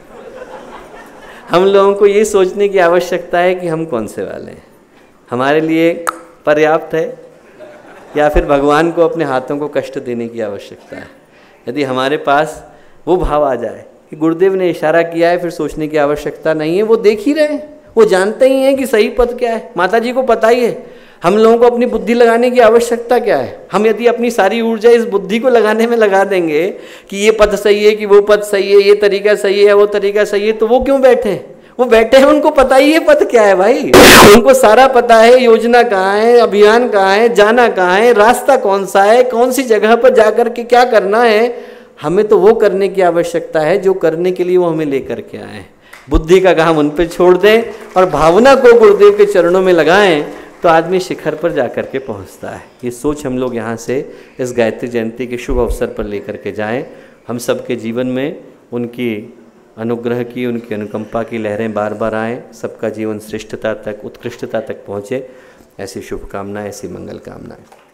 हम लोगों को ये सोचने की आवश्यकता है कि हम कौन से वाले हैं, हमारे लिए पर्याप्त है या फिर भगवान को अपने हाथों को कष्ट देने की आवश्यकता है। यदि हमारे पास वो भाव आ जाए कि गुरुदेव ने इशारा किया है, फिर सोचने की आवश्यकता नहीं है, वो देख ही रहे हैं, वो जानते ही हैं कि सही पद क्या है। माता जी को पता ही है। हम लोगों को अपनी बुद्धि लगाने की आवश्यकता क्या है। हम यदि अपनी सारी ऊर्जा इस बुद्धि को लगाने में लगा देंगे कि ये पद सही है कि वो पद सही है, ये तरीका सही है वो तरीका सही है, तो वो क्यों बैठे हैं। वो बैठे हैं, उनको पता ही है पद क्या है भाई, उनको सारा पता है, योजना कहाँ है, अभियान कहाँ है, जाना कहाँ है, रास्ता कौन सा है, कौन सी जगह पर जाकर के क्या करना है। हमें तो वो करने की आवश्यकता है जो करने के लिए वो हमें लेकर के आए हैं। बुद्धि का काम उन पर छोड़ दें और भावना को गुरुदेव के चरणों में लगाएं तो आदमी शिखर पर जाकर के पहुंचता है। ये सोच हम लोग यहाँ से इस गायत्री जयंती के शुभ अवसर पर लेकर के जाएं। हम सबके जीवन में उनकी अनुग्रह की, उनकी अनुकंपा की लहरें बार बार आएँ, सबका जीवन श्रेष्ठता तक, उत्कृष्टता तक पहुँचे। ऐसी शुभकामनाएं, ऐसी मंगल कामनाएं।